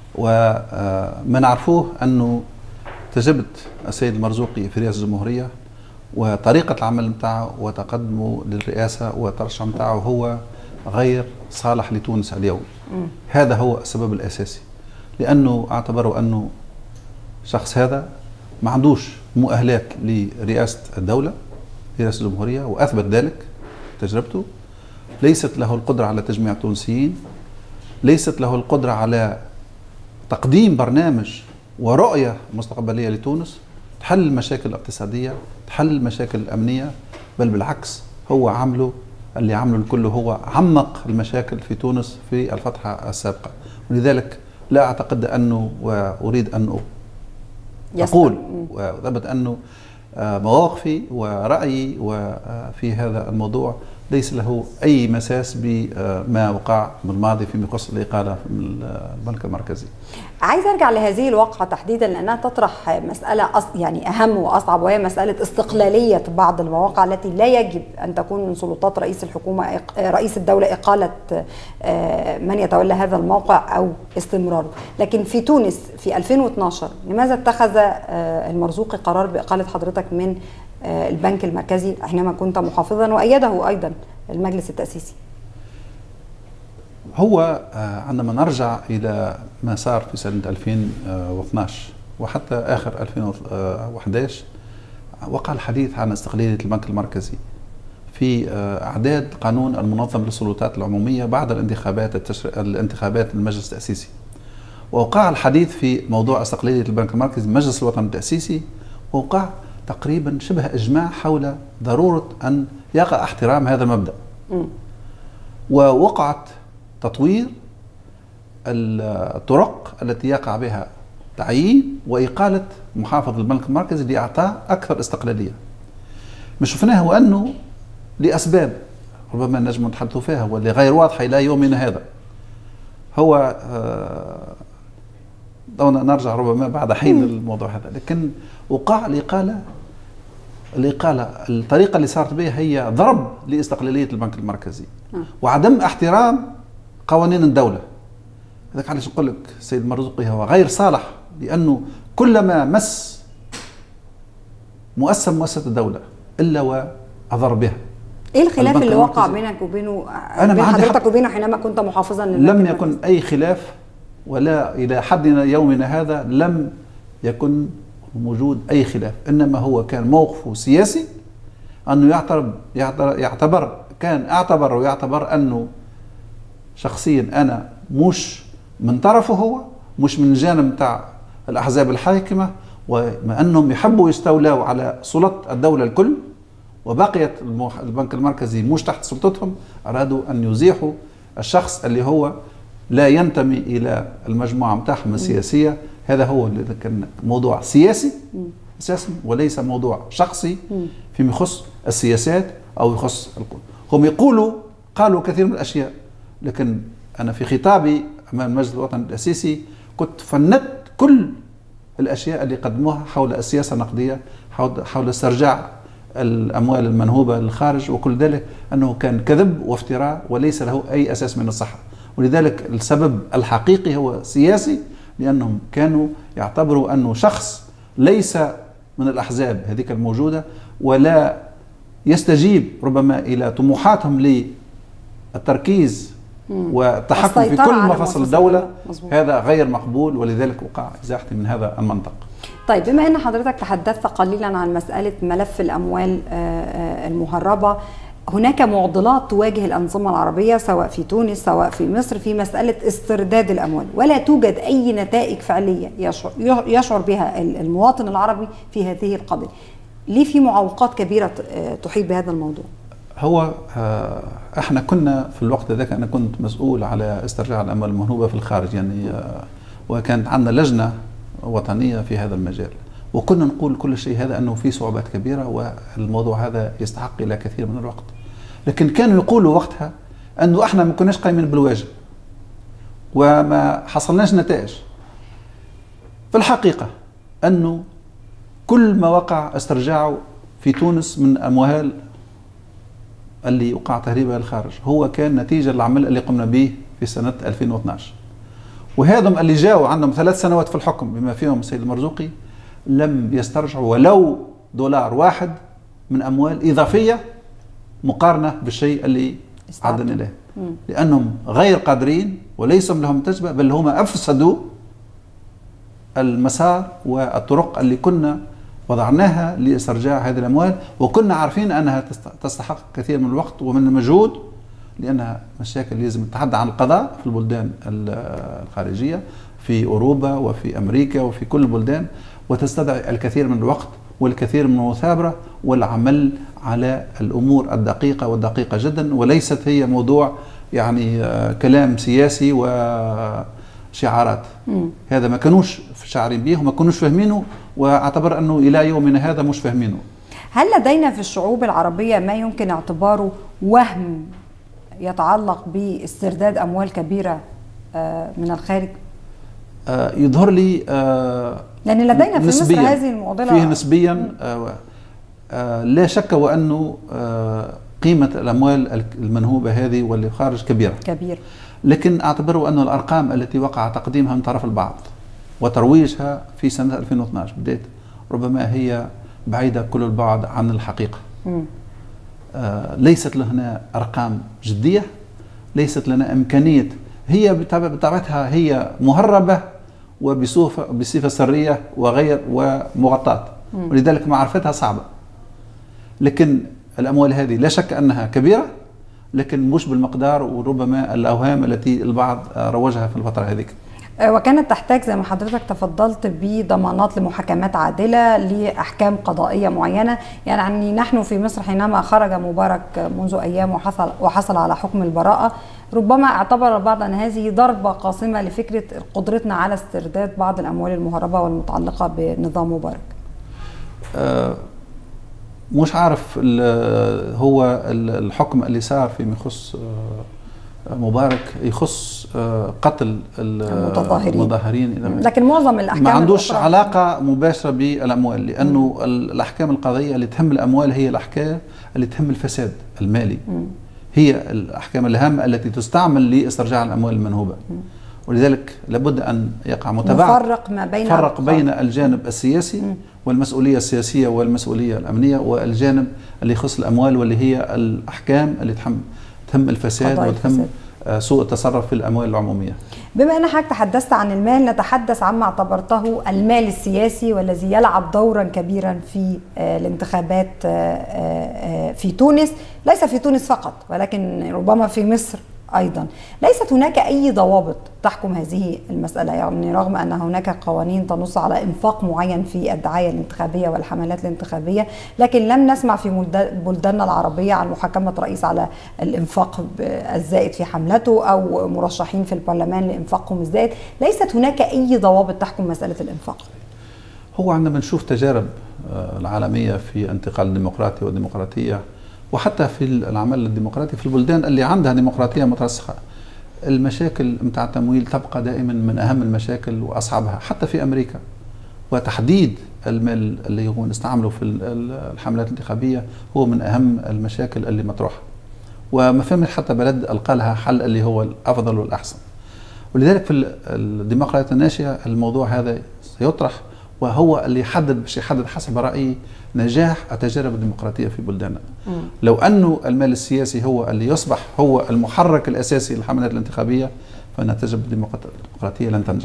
وما نعرفوه أنه تجربة السيد المرزوقي في رئاسة الجمهورية وطريقة العمل متاعه وتقدمه للرئاسة والترشح متاعه هو غير صالح لتونس اليوم. هذا هو السبب الأساسي، لأنه اعتبروا أنه شخص هذا ما عندوش مؤهلات لرئاسة الدولة، رئاسة الجمهورية، وأثبت ذلك تجربته. ليست له القدرة على تجميع التونسيين، ليست له القدرة على تقديم برنامج ورؤية مستقبلية لتونس تحل المشاكل الاقتصادية، تحل المشاكل الأمنية، بل بالعكس هو اللي عمله الكل هو عمق المشاكل في تونس في الفترة السابقة. ولذلك لا أعتقد أنه، وأريد أن أقول وأثبت أنه مواقفي ورأيي وفي هذا الموضوع ليس له أي مساس بما وقع بالماضي فيما يخص الإقالة من البنك المركزي. عايز أرجع لهذه الواقعة تحديدا لأنها تطرح مسألة يعني أهم وأصعب، وهي مسألة استقلالية بعض المواقع التي لا يجب أن تكون من سلطات رئيس الحكومة رئيس الدولة إقالة من يتولى هذا الموقع أو استمراره. لكن في تونس في 2012 لماذا اتخذ المرزوقي قرار بإقالة حضرتك من البنك المركزي حينما كنت محافظا وأيده أيضا المجلس التأسيسي؟ هو عندما نرجع إلى ما صار في سنة 2012 وحتى آخر 2011 وقع الحديث عن استقلالية البنك المركزي في إعداد قانون المنظم للسلطات العمومية بعد الانتخابات المجلس التأسيسي، ووقع الحديث في موضوع استقلالية البنك المركزي مجلس الوطن التأسيسي، ووقع تقريبا شبه إجماع حول ضرورة أن يقع احترام هذا المبدأ. ووقعت تطوير الطرق التي يقع بها تعيين وإقالة محافظ البنك المركزي لإعطاء أكثر استقلالية. ما شفناه هو أنه لأسباب ربما نجم نتحدثوا فيها واللي غير واضحة إلى يومنا هذا، هو نرجع ربما بعد حين للموضوع هذا، لكن وقع الإقالة الطريقة اللي صارت بها هي ضرب لاستقلالية البنك المركزي وعدم احترام قوانين الدولة. هذاك علاش نقول لك السيد المرزوقي هو غير صالح، لأنه كلما مس مؤسسة الدولة إلا وأضر بها. إيه الخلاف اللي وقع بينك وبينه بين حضرتك وبينه حينما كنت محافظا للبنك لم يكن أي خلاف، ولا إلى حد يومنا هذا لم يكن موجود أي خلاف، إنما هو كان موقفه سياسي، أنه يعتبر أنه شخصيا أنا مش من طرفه، هو مش من الجانب تاع الأحزاب الحاكمة، وما أنهم يحبوا يستولوا على سلطة الدولة الكل وبقيت البنك المركزي مش تحت سلطتهم، أرادوا أن يزيحوا الشخص اللي هو لا ينتمي إلى المجموعة متاعهم السياسية. هذا هو اللي كان موضوع سياسي أساسا وليس موضوع شخصي فيما يخص السياسات أو يخص هم قالوا كثير من الأشياء، لكن أنا في خطابي أمام مجلس الوطن التأسيسي كنت فندت كل الأشياء اللي قدموها حول السياسة النقدية، حول استرجاع الأموال المنهوبة للخارج، وكل ذلك أنه كان كذب وافتراء وليس له أي أساس من الصحة. ولذلك السبب الحقيقي هو سياسي، لأنهم كانوا يعتبروا أنه شخص ليس من الأحزاب هذيك الموجودة ولا يستجيب ربما إلى طموحاتهم للتركيز والتحكم في كل مفاصل الدولة. هذا غير مقبول، ولذلك وقع إزاحتي من هذا المنطق. طيب، بما أن حضرتك تحدثت قليلا عن مسألة ملف الأموال المهربة، هناك معضلات تواجه الأنظمة العربية سواء في تونس سواء في مصر في مسألة استرداد الأموال، ولا توجد أي نتائج فعلية يشعر بها المواطن العربي في هذه القضية. ليه في معوقات كبيرة تحيط بهذا الموضوع؟ هو احنا كنا في الوقت ذاك، أنا كنت مسؤول على استرجاع الأموال المنهوبة في الخارج يعني، وكانت عندنا لجنة وطنية في هذا المجال، وكنا نقول كل شيء هذا أنه في صعوبات كبيرة والموضوع هذا يستحق إلى كثير من الوقت، لكن كانوا يقولوا وقتها أنه احنا ما كناش قايمين بالواجب وما حصلناش نتائج. في الحقيقة أنه كل ما وقع استرجاعه في تونس من أموال اللي وقع تهريبها للخارج هو كان نتيجة للعمل اللي قمنا به في سنة 2012، وهذم اللي جاوا عندهم 3 سنوات في الحكم بما فيهم السيد المرزوقي لم يسترجعوا ولو دولار واحد من أموال إضافية مقارنة بالشيء اللي عدنا له، لأنهم غير قادرين وليس لهم تجربة، بل هم أفسدوا المسار والطرق اللي كنا وضعناها لاسترجاع هذه الأموال، وكنا عارفين أنها تستحق كثير من الوقت ومن المجهود، لأنها مشاكل لازم تتحدى عن القضاء في البلدان الخارجية في أوروبا وفي أمريكا وفي كل البلدان، وتستدعي الكثير من الوقت والكثير من المثابرة والعمل على الأمور الدقيقة والدقيقة جدا، وليست هي موضوع يعني كلام سياسي وشعارات. هذا ما كانوش شاعرين به وما كانوش فاهمينه، واعتبر أنه إلى يومنا هذا مش فاهمينه. هل لدينا في الشعوب العربية ما يمكن اعتباره وهم يتعلق باسترداد أموال كبيرة من الخارج؟ يظهر لي لأن لدينا في مصر هذه المعضلة فيه نسبيا لا شك وأنه قيمة الأموال المنهوبة هذه واللي خارج كبيرة، لكن أعتبره أن الأرقام التي وقع تقديمها من طرف البعض وترويجها في سنة 2012 بداية ربما هي بعيدة كل البعد عن الحقيقة. ليست لنا أرقام جدية، ليست لنا إمكانية، هي بطبيعتها هي مهربة وبصفة سرية وغير ومغطاة، ولذلك معرفتها صعبة. لكن الأموال هذه لا شك أنها كبيرة، لكن مش بالمقدار وربما الأوهام التي البعض روجها في الفترة هذه. وكانت تحتاج زي ما حضرتك تفضلت بضمانات لمحاكمات عادلة لأحكام قضائية معينة. يعني نحن في مصر حينما خرج مبارك منذ أيام وحصل على حكم البراءة، ربما اعتبر البعض أن هذه ضربة قاصمة لفكرة قدرتنا على استرداد بعض الأموال المهربة والمتعلقة بنظام مبارك. مش عارف هو الحكم اللي صار فيما يخص مبارك يخص قتل المتظاهرين، لكن معظم الأحكام ما عندوش علاقة مباشرة بالأموال، لأنه الأحكام القضائية اللي تهم الأموال هي الأحكام اللي تهم الفساد المالي، هي الأحكام الهامة التي تستعمل لاسترجاع الأموال المنهوبة. ولذلك لابد أن يقع متابعة فرق بين الجانب السياسي والمسؤولية السياسية والمسؤولية الأمنية، والجانب اللي يخص الأموال واللي هي الأحكام اللي تهم الفساد وتهم سوء التصرف في الأموال العمومية. بما أن حضرتك تحدثت عن المال، نتحدث عما اعتبرته المال السياسي والذي يلعب دورا كبيرا في الانتخابات في تونس، ليس في تونس فقط ولكن ربما في مصر أيضا. ليست هناك أي ضوابط تحكم هذه المسألة، يعني رغم أن هناك قوانين تنص على إنفاق معين في الدعاية الانتخابية والحملات الانتخابية، لكن لم نسمع في بلداننا العربية عن محاكمة رئيس على الإنفاق الزائد في حملته أو مرشحين في البرلمان لإنفاقهم الزائد. ليست هناك أي ضوابط تحكم مسألة الإنفاق. هو عندما نشوف تجارب العالمية في انتقال الديمقراطية والديمقراطية، وحتى في العمل الديمقراطي في البلدان اللي عندها ديمقراطية مترسخة، المشاكل متاع التمويل تبقى دائما من أهم المشاكل وأصعبها. حتى في أمريكا، وتحديد المال اللي هو نستعمله في الحملات الانتخابية هو من أهم المشاكل اللي مطروحة، وما فهمت حتى بلد ألقى لها حل اللي هو الأفضل والأحسن. ولذلك في الديمقراطية الناشئة الموضوع هذا سيطرح، وهو اللي يحدد حسب رأيي نجاح التجارب الديمقراطية في بلداننا. لو أنه المال السياسي هو اللي يصبح هو المحرك الأساسي للحملات الانتخابية، فإن التجارب الديمقراطية لن تنجح.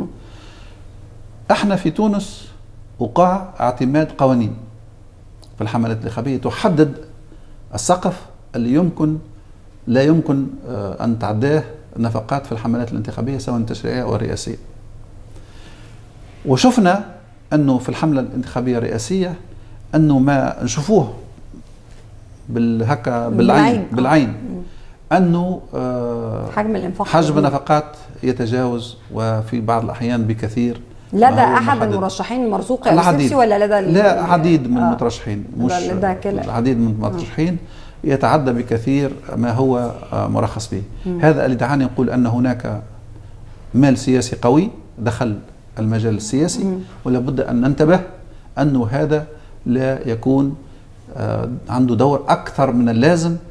احنا في تونس وقع اعتماد قوانين في الحملات الانتخابية تحدد السقف اللي لا يمكن أن تعداه نفقات في الحملات الانتخابية سواء التشريعية أو الرئاسية. وشفنا أنه في الحملة الانتخابية الرئاسية أنه ما نشوفوه بالعين أنه حجم النفقات يتجاوز، وفي بعض الأحيان بكثير، لدى أحد المرشحين المرزوقي أو السيسي ولا لدى لا عديد من المترشحين، مش العديد من المترشحين يتعدى بكثير ما هو مرخص به. هذا اللي دعاني نقول أن هناك مال سياسي قوي دخل المجال السياسي، ولا بد أن ننتبه أنه هذا لا يكون عنده دور أكثر من اللازم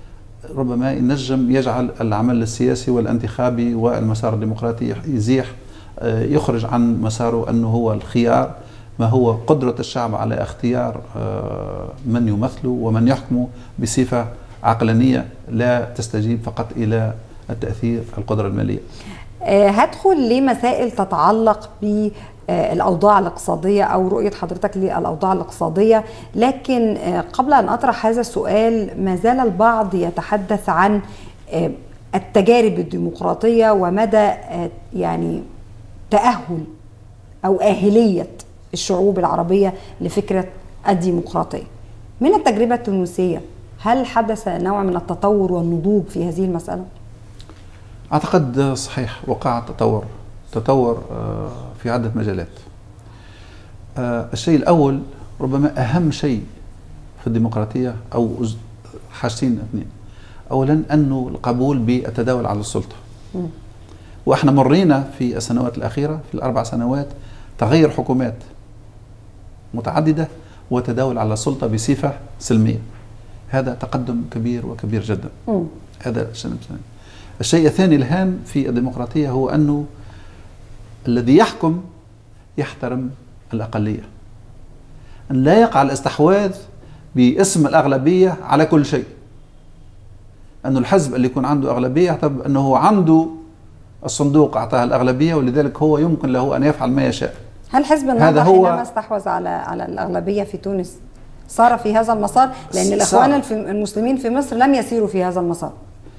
ربما ينجم يجعل العمل السياسي والانتخابي والمسار الديمقراطي يزيح، يخرج عن مساره أنه هو الخيار، ما هو قدرة الشعب على اختيار من يمثله ومن يحكمه بصفة عقلانية لا تستجيب فقط إلى التأثير القدرة المالية. هدخل لمسائل تتعلق بالأوضاع الاقتصادية أو رؤية حضرتك للأوضاع الاقتصادية، لكن قبل أن أطرح هذا السؤال ما زال البعض يتحدث عن التجارب الديمقراطية ومدى يعني تأهل أو آهلية الشعوب العربية لفكرة الديمقراطية. من التجربة التونسية هل حدث نوع من التطور والنضوج في هذه المسألة؟ أعتقد صحيح وقع تطور في عدة مجالات. الشيء الأول ربما أهم شيء في الديمقراطية أو حاجتين اثنين. أولا أنه القبول بالتداول على السلطة، وإحنا مرينا في السنوات الأخيرة في ال4 سنوات تغير حكومات متعددة وتداول على السلطة بصفة سلمية. هذا تقدم كبير وكبير جدا. هذا الشيء الثاني الهام في الديمقراطية هو أنه الذي يحكم يحترم الأقلية، أن لا يقع الاستحواذ باسم الأغلبية على كل شيء. أنه الحزب اللي يكون عنده أغلبية يعتبر أنه عنده الصندوق أعطاها الأغلبية ولذلك هو يمكن له أن يفعل ما يشاء. هل حزب النهضة حينما استحوذ على الأغلبية في تونس صار في هذا المسار؟ لأن الإخوان المسلمين في مصر لم يسيروا في هذا المسار.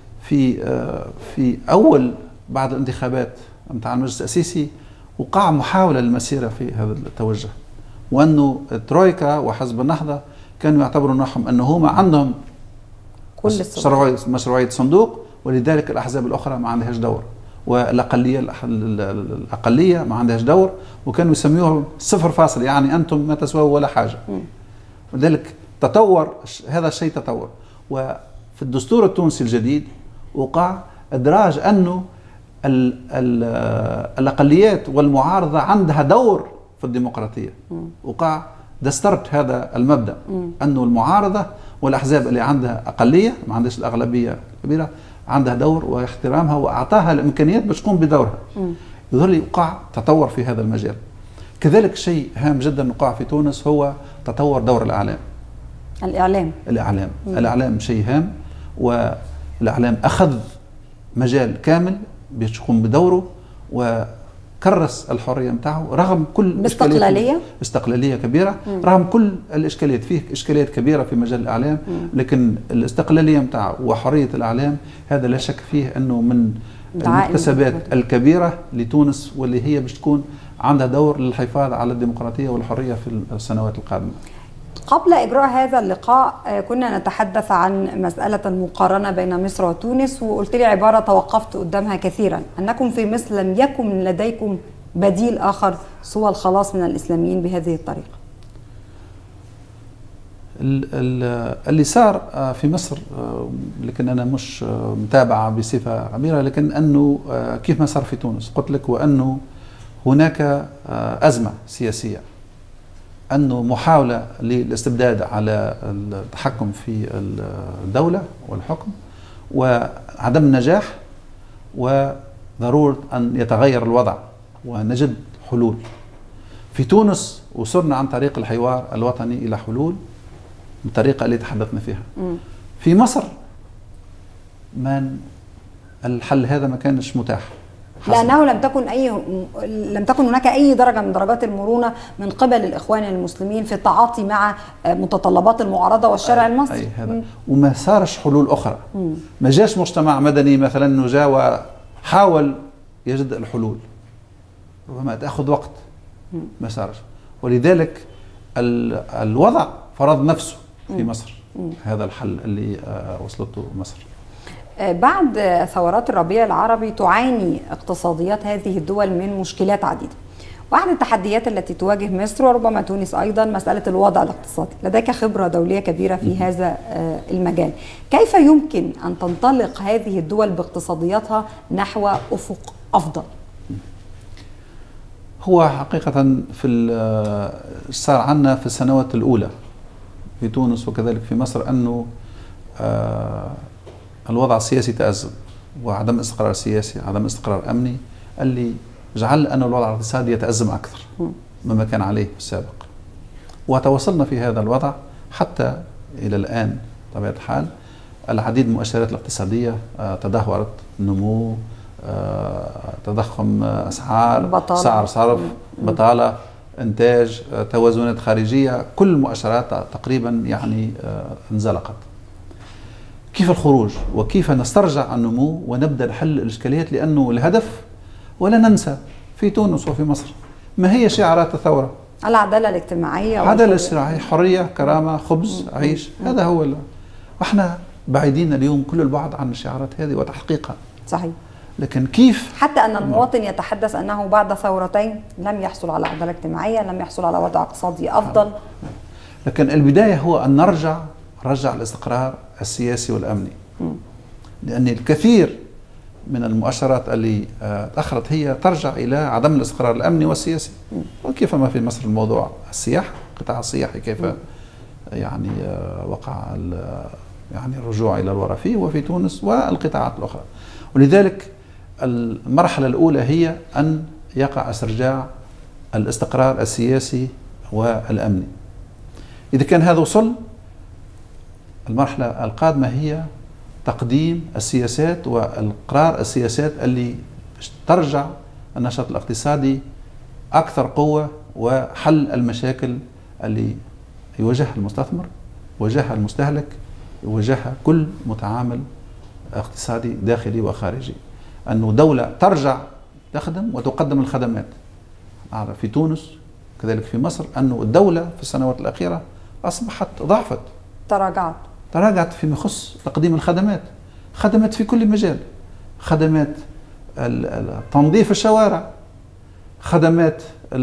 في أول بعد الانتخابات متاع المجلس التأسيسي وقع محاولة للمسيرة في هذا التوجه، وأنه ترويكا وحزب النهضة كانوا يعتبروا أنهم هما عندهم كل مشروعية صندوق، ولذلك الأحزاب الأخرى ما عندهاش دور، والأقلية ما عندهاش دور، وكانوا يسميوهم 0 يعني أنتم ما تسووا ولا حاجة. ولذلك تطور هذا الشيء تطور. وفي الدستور التونسي الجديد وقع إدراج أنه الأقليات والمعارضة عندها دور في الديمقراطية. وقع دسترت هذا المبدأ أنه المعارضة والأحزاب اللي عندها أقلية ما عندهاش الأغلبية كبيرة عندها دور واحترامها وأعطاها الإمكانيات باش تقوم بدورها. يظل يوقع تطور في هذا المجال. كذلك شيء هام جدا وقع في تونس هو تطور دور الإعلام. الإعلام شيء هام، والإعلام أخذ مجال كامل باش يقوم بدوره وكرس الحرية متاعه رغم كل استقلالية كبيرة. رغم كل الإشكاليات، فيه إشكاليات كبيرة في مجال الإعلام، لكن الاستقلالية متاعه وحرية الإعلام هذا لا شك فيه أنه من المكتسبات الكبيرة لتونس، واللي هي باش تكون عندها دور للحفاظ على الديمقراطية والحرية في السنوات القادمة. قبل إجراء هذا اللقاء كنا نتحدث عن مسألة المقارنة بين مصر وتونس، وقلت لي عبارة توقفت قدامها كثيرا، أنكم في مصر لم يكن لديكم بديل آخر سوى الخلاص من الإسلاميين بهذه الطريقة. اللي صار في مصر، لكن أنا مش متابعة بصفة عميقة، لكن أنه كيف ما صار في تونس قلت لك، وأنه هناك أزمة سياسية، أنه محاولة للاستبداد على التحكم في الدولة والحكم وعدم النجاح، وضرورة أن يتغير الوضع ونجد حلول. في تونس وصلنا عن طريق الحوار الوطني إلى حلول بالطريقة اللي تحدثنا فيها. في مصر الحل هذا ما كانش متاح، لأنه لم تكن هناك أي درجة من درجات المرونة من قبل الإخوان المسلمين في التعاطي مع متطلبات المعارضة والشارع المصري. وما صارش حلول أخرى. ما جاش مجتمع مدني مثلا أنه جاء وحاول يجد الحلول، ربما تأخذ وقت، ما صارش. ولذلك الوضع فرض نفسه في مصر، هذا الحل اللي وصلته مصر. بعد ثورات الربيع العربي تعاني اقتصاديات هذه الدول من مشكلات عديدة. واحد التحديات التي تواجه مصر وربما تونس أيضا مسألة الوضع الاقتصادي. لديك خبرة دولية كبيرة في هذا المجال، كيف يمكن أن تنطلق هذه الدول باقتصادياتها نحو أفق أفضل؟ هو حقيقة صار عنا في السنوات الأولى في تونس وكذلك في مصر أنه الوضع السياسي تأزم، وعدم استقرار سياسي، عدم استقرار أمني، اللي جعل أن الوضع الاقتصادي يتأزم أكثر مما كان عليه في السابق. وتوصلنا في هذا الوضع حتى إلى الآن بطبيعة الحال. العديد من المؤشرات الاقتصادية تدهورت، نمو، تضخم أسعار، بطالة. سعر صرف، بطالة، إنتاج، توازنات خارجية، كل المؤشرات تقريبا يعني انزلقت. كيف الخروج وكيف نسترجع النمو ونبدأ نحل الإشكاليات؟ لأنه الهدف، ولا ننسى، في تونس وفي مصر ما هي شعارات الثورة؟ العدالة الاجتماعية، عدالة اجتماعية، حرية، كرامة، خبز، عيش. هذا هو واحنا بعيدين اليوم كل البعد عن الشعارات هذه وتحقيقها. صحيح. لكن كيف حتى أن المواطن يتحدث أنه بعد ثورتين لم يحصل على عدالة اجتماعية، لم يحصل على وضع اقتصادي أفضل. لكن البداية هو أن نرجع الاستقرار السياسي والأمني. لأن الكثير من المؤشرات اللي تأخرت هي ترجع إلى عدم الاستقرار الأمني والسياسي. وكيف ما في مصر الموضوع السياحة، القطاع السياحي كيف يعني وقع يعني الرجوع إلى الوراء فيه، وفي تونس والقطاعات الأخرى. ولذلك المرحلة الأولى هي أن يقع استرجاع الاستقرار السياسي والأمني. إذا كان هذا وصل، المرحلة القادمة هي تقديم السياسات والقرار السياسات اللي ترجع النشاط الاقتصادي أكثر قوة، وحل المشاكل اللي يواجهها المستثمر، يواجهها المستهلك، يواجهها كل متعامل اقتصادي داخلي وخارجي. أنه دولة ترجع تخدم وتقدم الخدمات. أعرف في تونس كذلك في مصر أنه الدولة في السنوات الأخيرة أصبحت ضعفت، تراجعت فيما يخص تقديم الخدمات. خدمات في كل مجال، خدمات تنظيف الشوارع، خدمات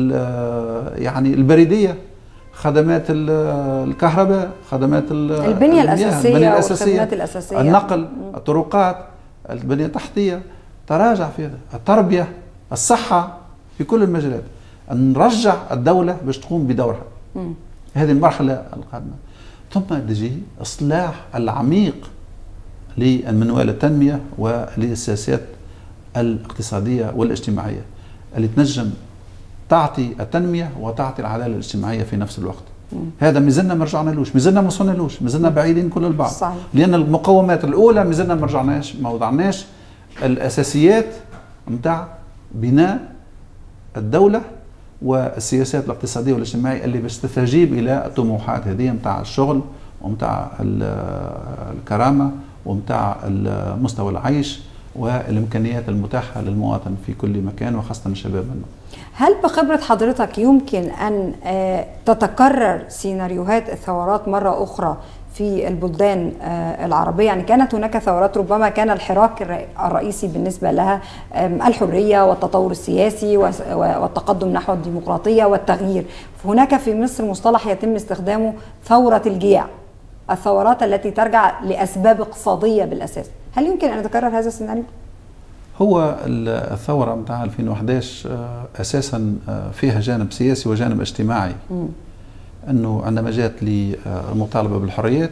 يعني البريدية، خدمات الكهرباء، خدمات البنية الأساسية والخدمات الأساسية، النقل، الطرقات، البنية التحتية. تراجع في هذا، التربية، الصحة، في كل المجالات. أن نرجع الدولة باش تقوم بدورها. هذه المرحلة القادمة. ثم تجي إصلاح العميق للمنوال التنمية وللسياسات الاقتصادية والاجتماعية اللي تنجم تعطي التنمية وتعطي العدالة الاجتماعية في نفس الوقت. هذا مازلنا ما رجعنالوش، مازلنا ما وصلنالوش، مازلنا بعيدين كل البعض. صحيح. لأن المقومات الأولى مازلنا ما وضعناش الأساسيات نتاع بناء الدولة والسياسات الاقتصادية والاجتماعية اللي باش تستجيب إلى الطموحات هذه نتاع الشغل ومتاع الكرامة ومتاع مستوى العيش والإمكانيات المتاحة للمواطن في كل مكان وخاصة الشباب منه. هل بخبرة حضرتك يمكن أن تتكرر سيناريوهات الثورات مرة أخرى في البلدان العربية؟ يعني كانت هناك ثورات ربما كان الحراك الرئيسي بالنسبة لها الحرية والتطور السياسي والتقدم نحو الديمقراطية والتغيير. هناك في مصر مصطلح يتم استخدامه ثورة الجياع، الثورات التي ترجع لأسباب اقتصادية بالأساس. هل يمكن أن يتكرر هذا السيناريو؟ هو الثورة متاع 2011 أساسا فيها جانب سياسي وجانب اجتماعي. أنه عندما جاءت للمطالبة بالحريات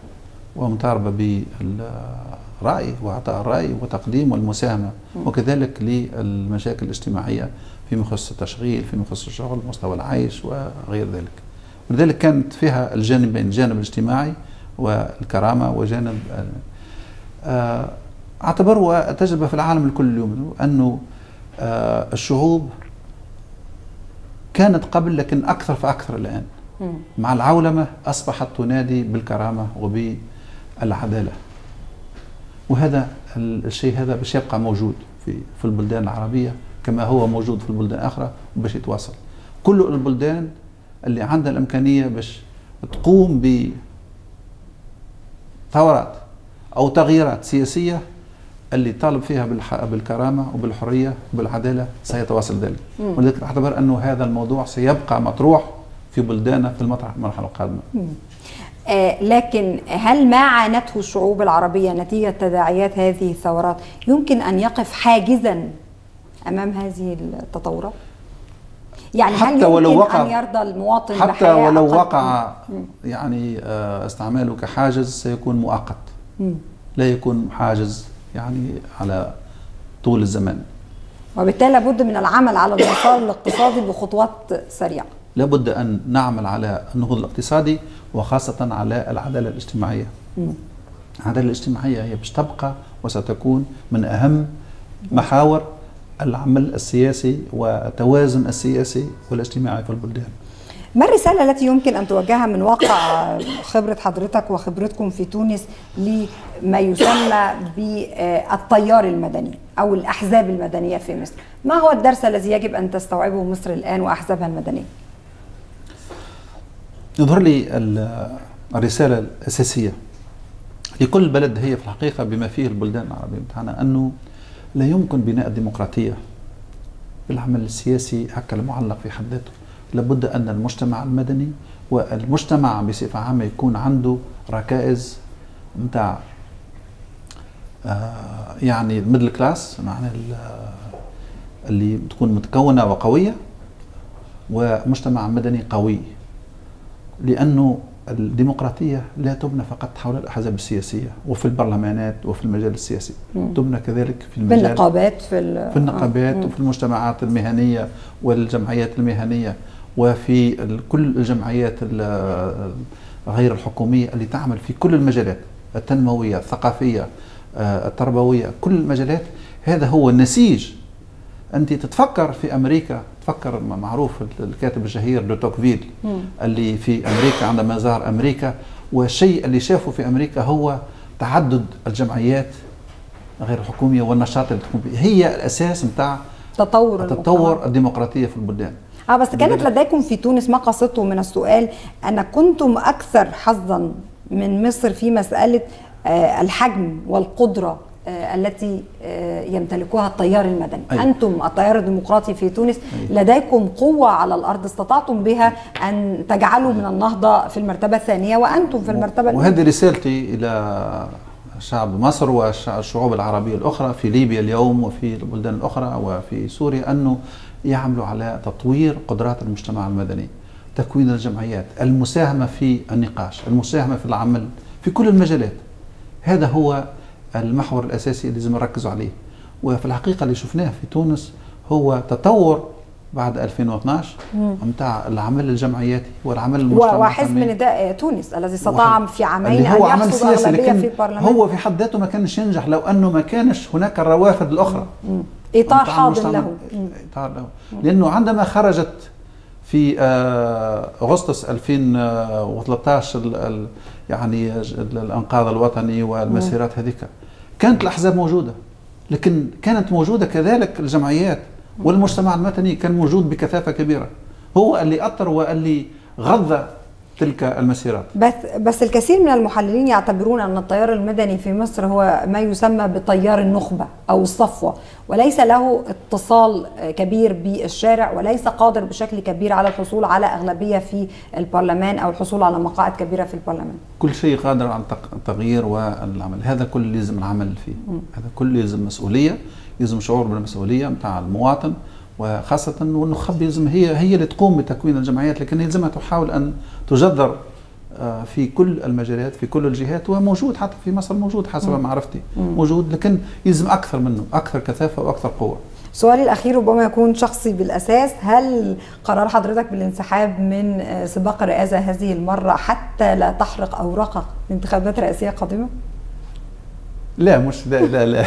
ومطالبة بالرأي وإعطاء الرأي وتقديم والمساهمة، وكذلك للمشاكل الاجتماعية فيما يخص التشغيل، فيما يخص الشغل، مستوى العيش وغير ذلك. ولذلك كانت فيها الجانبين، الجانب الاجتماعي والكرامة وجانب اعتبروا تجربة في العالم الكل اليوم أنه الشعوب كانت قبل لكن أكثر فأكثر الآن. مع العولمة أصبحت تنادي بالكرامة وبالعدالة، وهذا الشيء هذا باش يبقى موجود في البلدان العربية كما هو موجود في البلدان الأخرى وباش يتواصل. كل البلدان اللي عندها الإمكانية باش تقوم بثورات أو تغييرات سياسية اللي طالب فيها بالكرامة وبالحرية وبالعدالة سيتواصل ذلك. ولذلك أعتبر أنه هذا الموضوع سيبقى مطروح في بلداننا في المرحلة القادمة. لكن هل ما عانته الشعوب العربية نتيجة تداعيات هذه الثورات يمكن أن يقف حاجزا أمام هذه التطورات؟ يعني هل يمكن أن يرضى المواطن بحياة حتى ولو وقع يعني استعماله كحاجز سيكون مؤقت. لا يكون حاجز يعني على طول الزمان. وبالتالي لابد من العمل على المسار الاقتصادي بخطوات سريعة. لابد أن نعمل على النهوض الاقتصادي وخاصة على العدالة الاجتماعية. العدالة الاجتماعية هي باش تبقى وستكون من أهم محاور العمل السياسي والتوازن السياسي والاجتماعي في البلدان. ما الرسالة التي يمكن أن توجهها من واقع خبرة حضرتك وخبرتكم في تونس لما يسمى بالتيار المدني أو الأحزاب المدنية في مصر؟ ما هو الدرس الذي يجب أن تستوعبه مصر الآن وأحزابها المدنية؟ يظهر لي الرسالة الأساسية لكل بلد هي في الحقيقة بما فيه البلدان العربية بتاعنا أنه لا يمكن بناء الديمقراطية بالعمل السياسي هكا المعلق في حد ذاته. لابد أن المجتمع المدني والمجتمع بصفة عامة يكون عنده ركائز متاع يعني الميدل كلاس، معنى اللي تكون متكونة وقوية، ومجتمع مدني قوي، لأنه الديمقراطية لا تبنى فقط حول الأحزاب السياسية وفي البرلمانات وفي المجال السياسي، تبنى كذلك في المجال بالنقابات في النقابات وفي المجتمعات المهنية والجمعيات المهنية وفي كل الجمعيات غير الحكومية اللي تعمل في كل المجالات التنموية الثقافية التربوية، كل المجالات. هذا هو النسيج. أنت تتفكر في أمريكا، تفكر معروف الكاتب الشهير دو توكفيل اللي في أمريكا عندما زار أمريكا، والشيء اللي شافه في أمريكا هو تعدد الجمعيات غير الحكومية والنشاط اللي تكون هي الأساس متاع تطور الديمقراطية في البلدان. بس كانت لديكم في تونس ما قصدته من السؤال أن كنتم أكثر حظا من مصر في مسألة الحجم والقدرة التي يمتلكها التيار المدني. أنتم التيار الديمقراطي في تونس لديكم قوة على الأرض استطعتم بها أن تجعلوا من النهضة في المرتبة الثانية وأنتم في المرتبة الأولى. وهذه رسالتي إلى شعب مصر والشعوب العربية الأخرى في ليبيا اليوم وفي البلدان الأخرى وفي سوريا، أنه يعملوا على تطوير قدرات المجتمع المدني، تكوين الجمعيات، المساهمة في النقاش، المساهمة في العمل في كل المجالات. هذا هو المحور الأساسي اللي لازم نركزوا عليه. وفي الحقيقة اللي شفناه في تونس هو تطور بعد 2012 متاع العمل الجمعياتي والعمل المجتمعي وحزب نداء تونس الذي استطاع في عامين أن يحصد أغلبية في البرلمان. هو في حد ذاته ما كانش ينجح لو أنه ما كانش هناك الروافد الأخرى. إطار حاضن له. إطار له. لأنه عندما خرجت في أغسطس 2013 يعني الإنقاذ الوطني والمسيرات هذيك، كانت الأحزاب موجودة، لكن كانت موجودة كذلك الجمعيات والمجتمع المدني كان موجود بكثافة كبيرة، هو اللي أثر واللي غذى تلك المسيرات. بس الكثير من المحللين يعتبرون أن التيار المدني في مصر هو ما يسمى بتيار النخبة أو الصفوة، وليس له اتصال كبير بالشارع وليس قادر بشكل كبير على الحصول على أغلبية في البرلمان أو الحصول على مقاعد كبيرة في البرلمان. كل شيء قادر على التغيير والعمل، هذا كل يلزم العمل فيه، هذا كل يلزم مسؤولية، يلزم شعور بالمسؤولية متاع المواطن، وخاصة والنخب يلزم هي اللي تقوم بتكوين الجمعيات، لكن يلزمها تحاول أن تجذر في كل المجالات في كل الجهات، وموجود حتى في مصر موجود حسب معرفتي موجود، لكن يلزم أكثر منه، أكثر كثافة وأكثر قوة. سؤالي الأخير ربما يكون شخصي بالأساس، هل قرار حضرتك بالانسحاب من سباق الرئاسة هذه المرة حتى لا تحرق أوراقك لانتخابات رئاسية قادمة؟ لا مش لا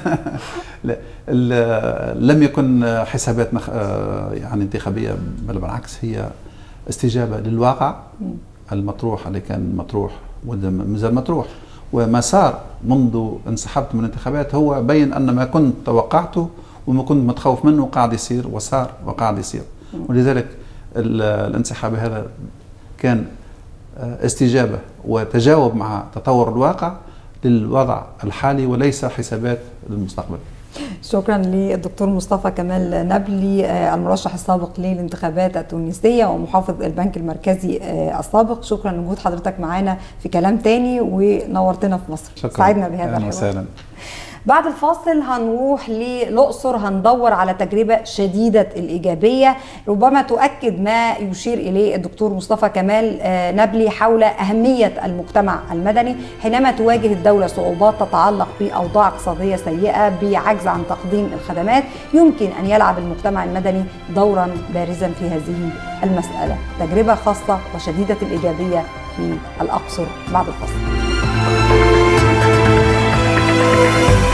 لا لم يكن حسابات يعني انتخابية، بل بالعكس هي استجابة للواقع المطروح اللي كان مطروح ومازال مطروح، وما صار منذ انسحبت من الانتخابات هو بين أن ما كنت توقعته وما كنت متخوف منه قاعد يصير وصار وقاعد يصير، ولذلك الانسحاب هذا كان استجابة وتجاوب مع تطور الواقع للوضع الحالي وليس حسابات للمستقبل. شكرا للدكتور مصطفى كمال نبلي المرشح السابق للانتخابات التونسية ومحافظ البنك المركزي السابق. شكرا لوجود حضرتك معنا في كلام تاني ونورتنا في مصر. شكرا. سعدنا بهذا الحوار. وسهلا. بعد الفاصل هنروح للأقصر، هندور على تجربة شديدة الإيجابية ربما تؤكد ما يشير إليه الدكتور مصطفى كمال نبلي حول أهمية المجتمع المدني حينما تواجه الدولة صعوبات تتعلق بأوضاع اقتصادية سيئة، بعجز عن تقديم الخدمات. يمكن أن يلعب المجتمع المدني دورا بارزا في هذه المسألة. تجربة خاصة وشديدة الإيجابية في الأقصر بعد الفاصل.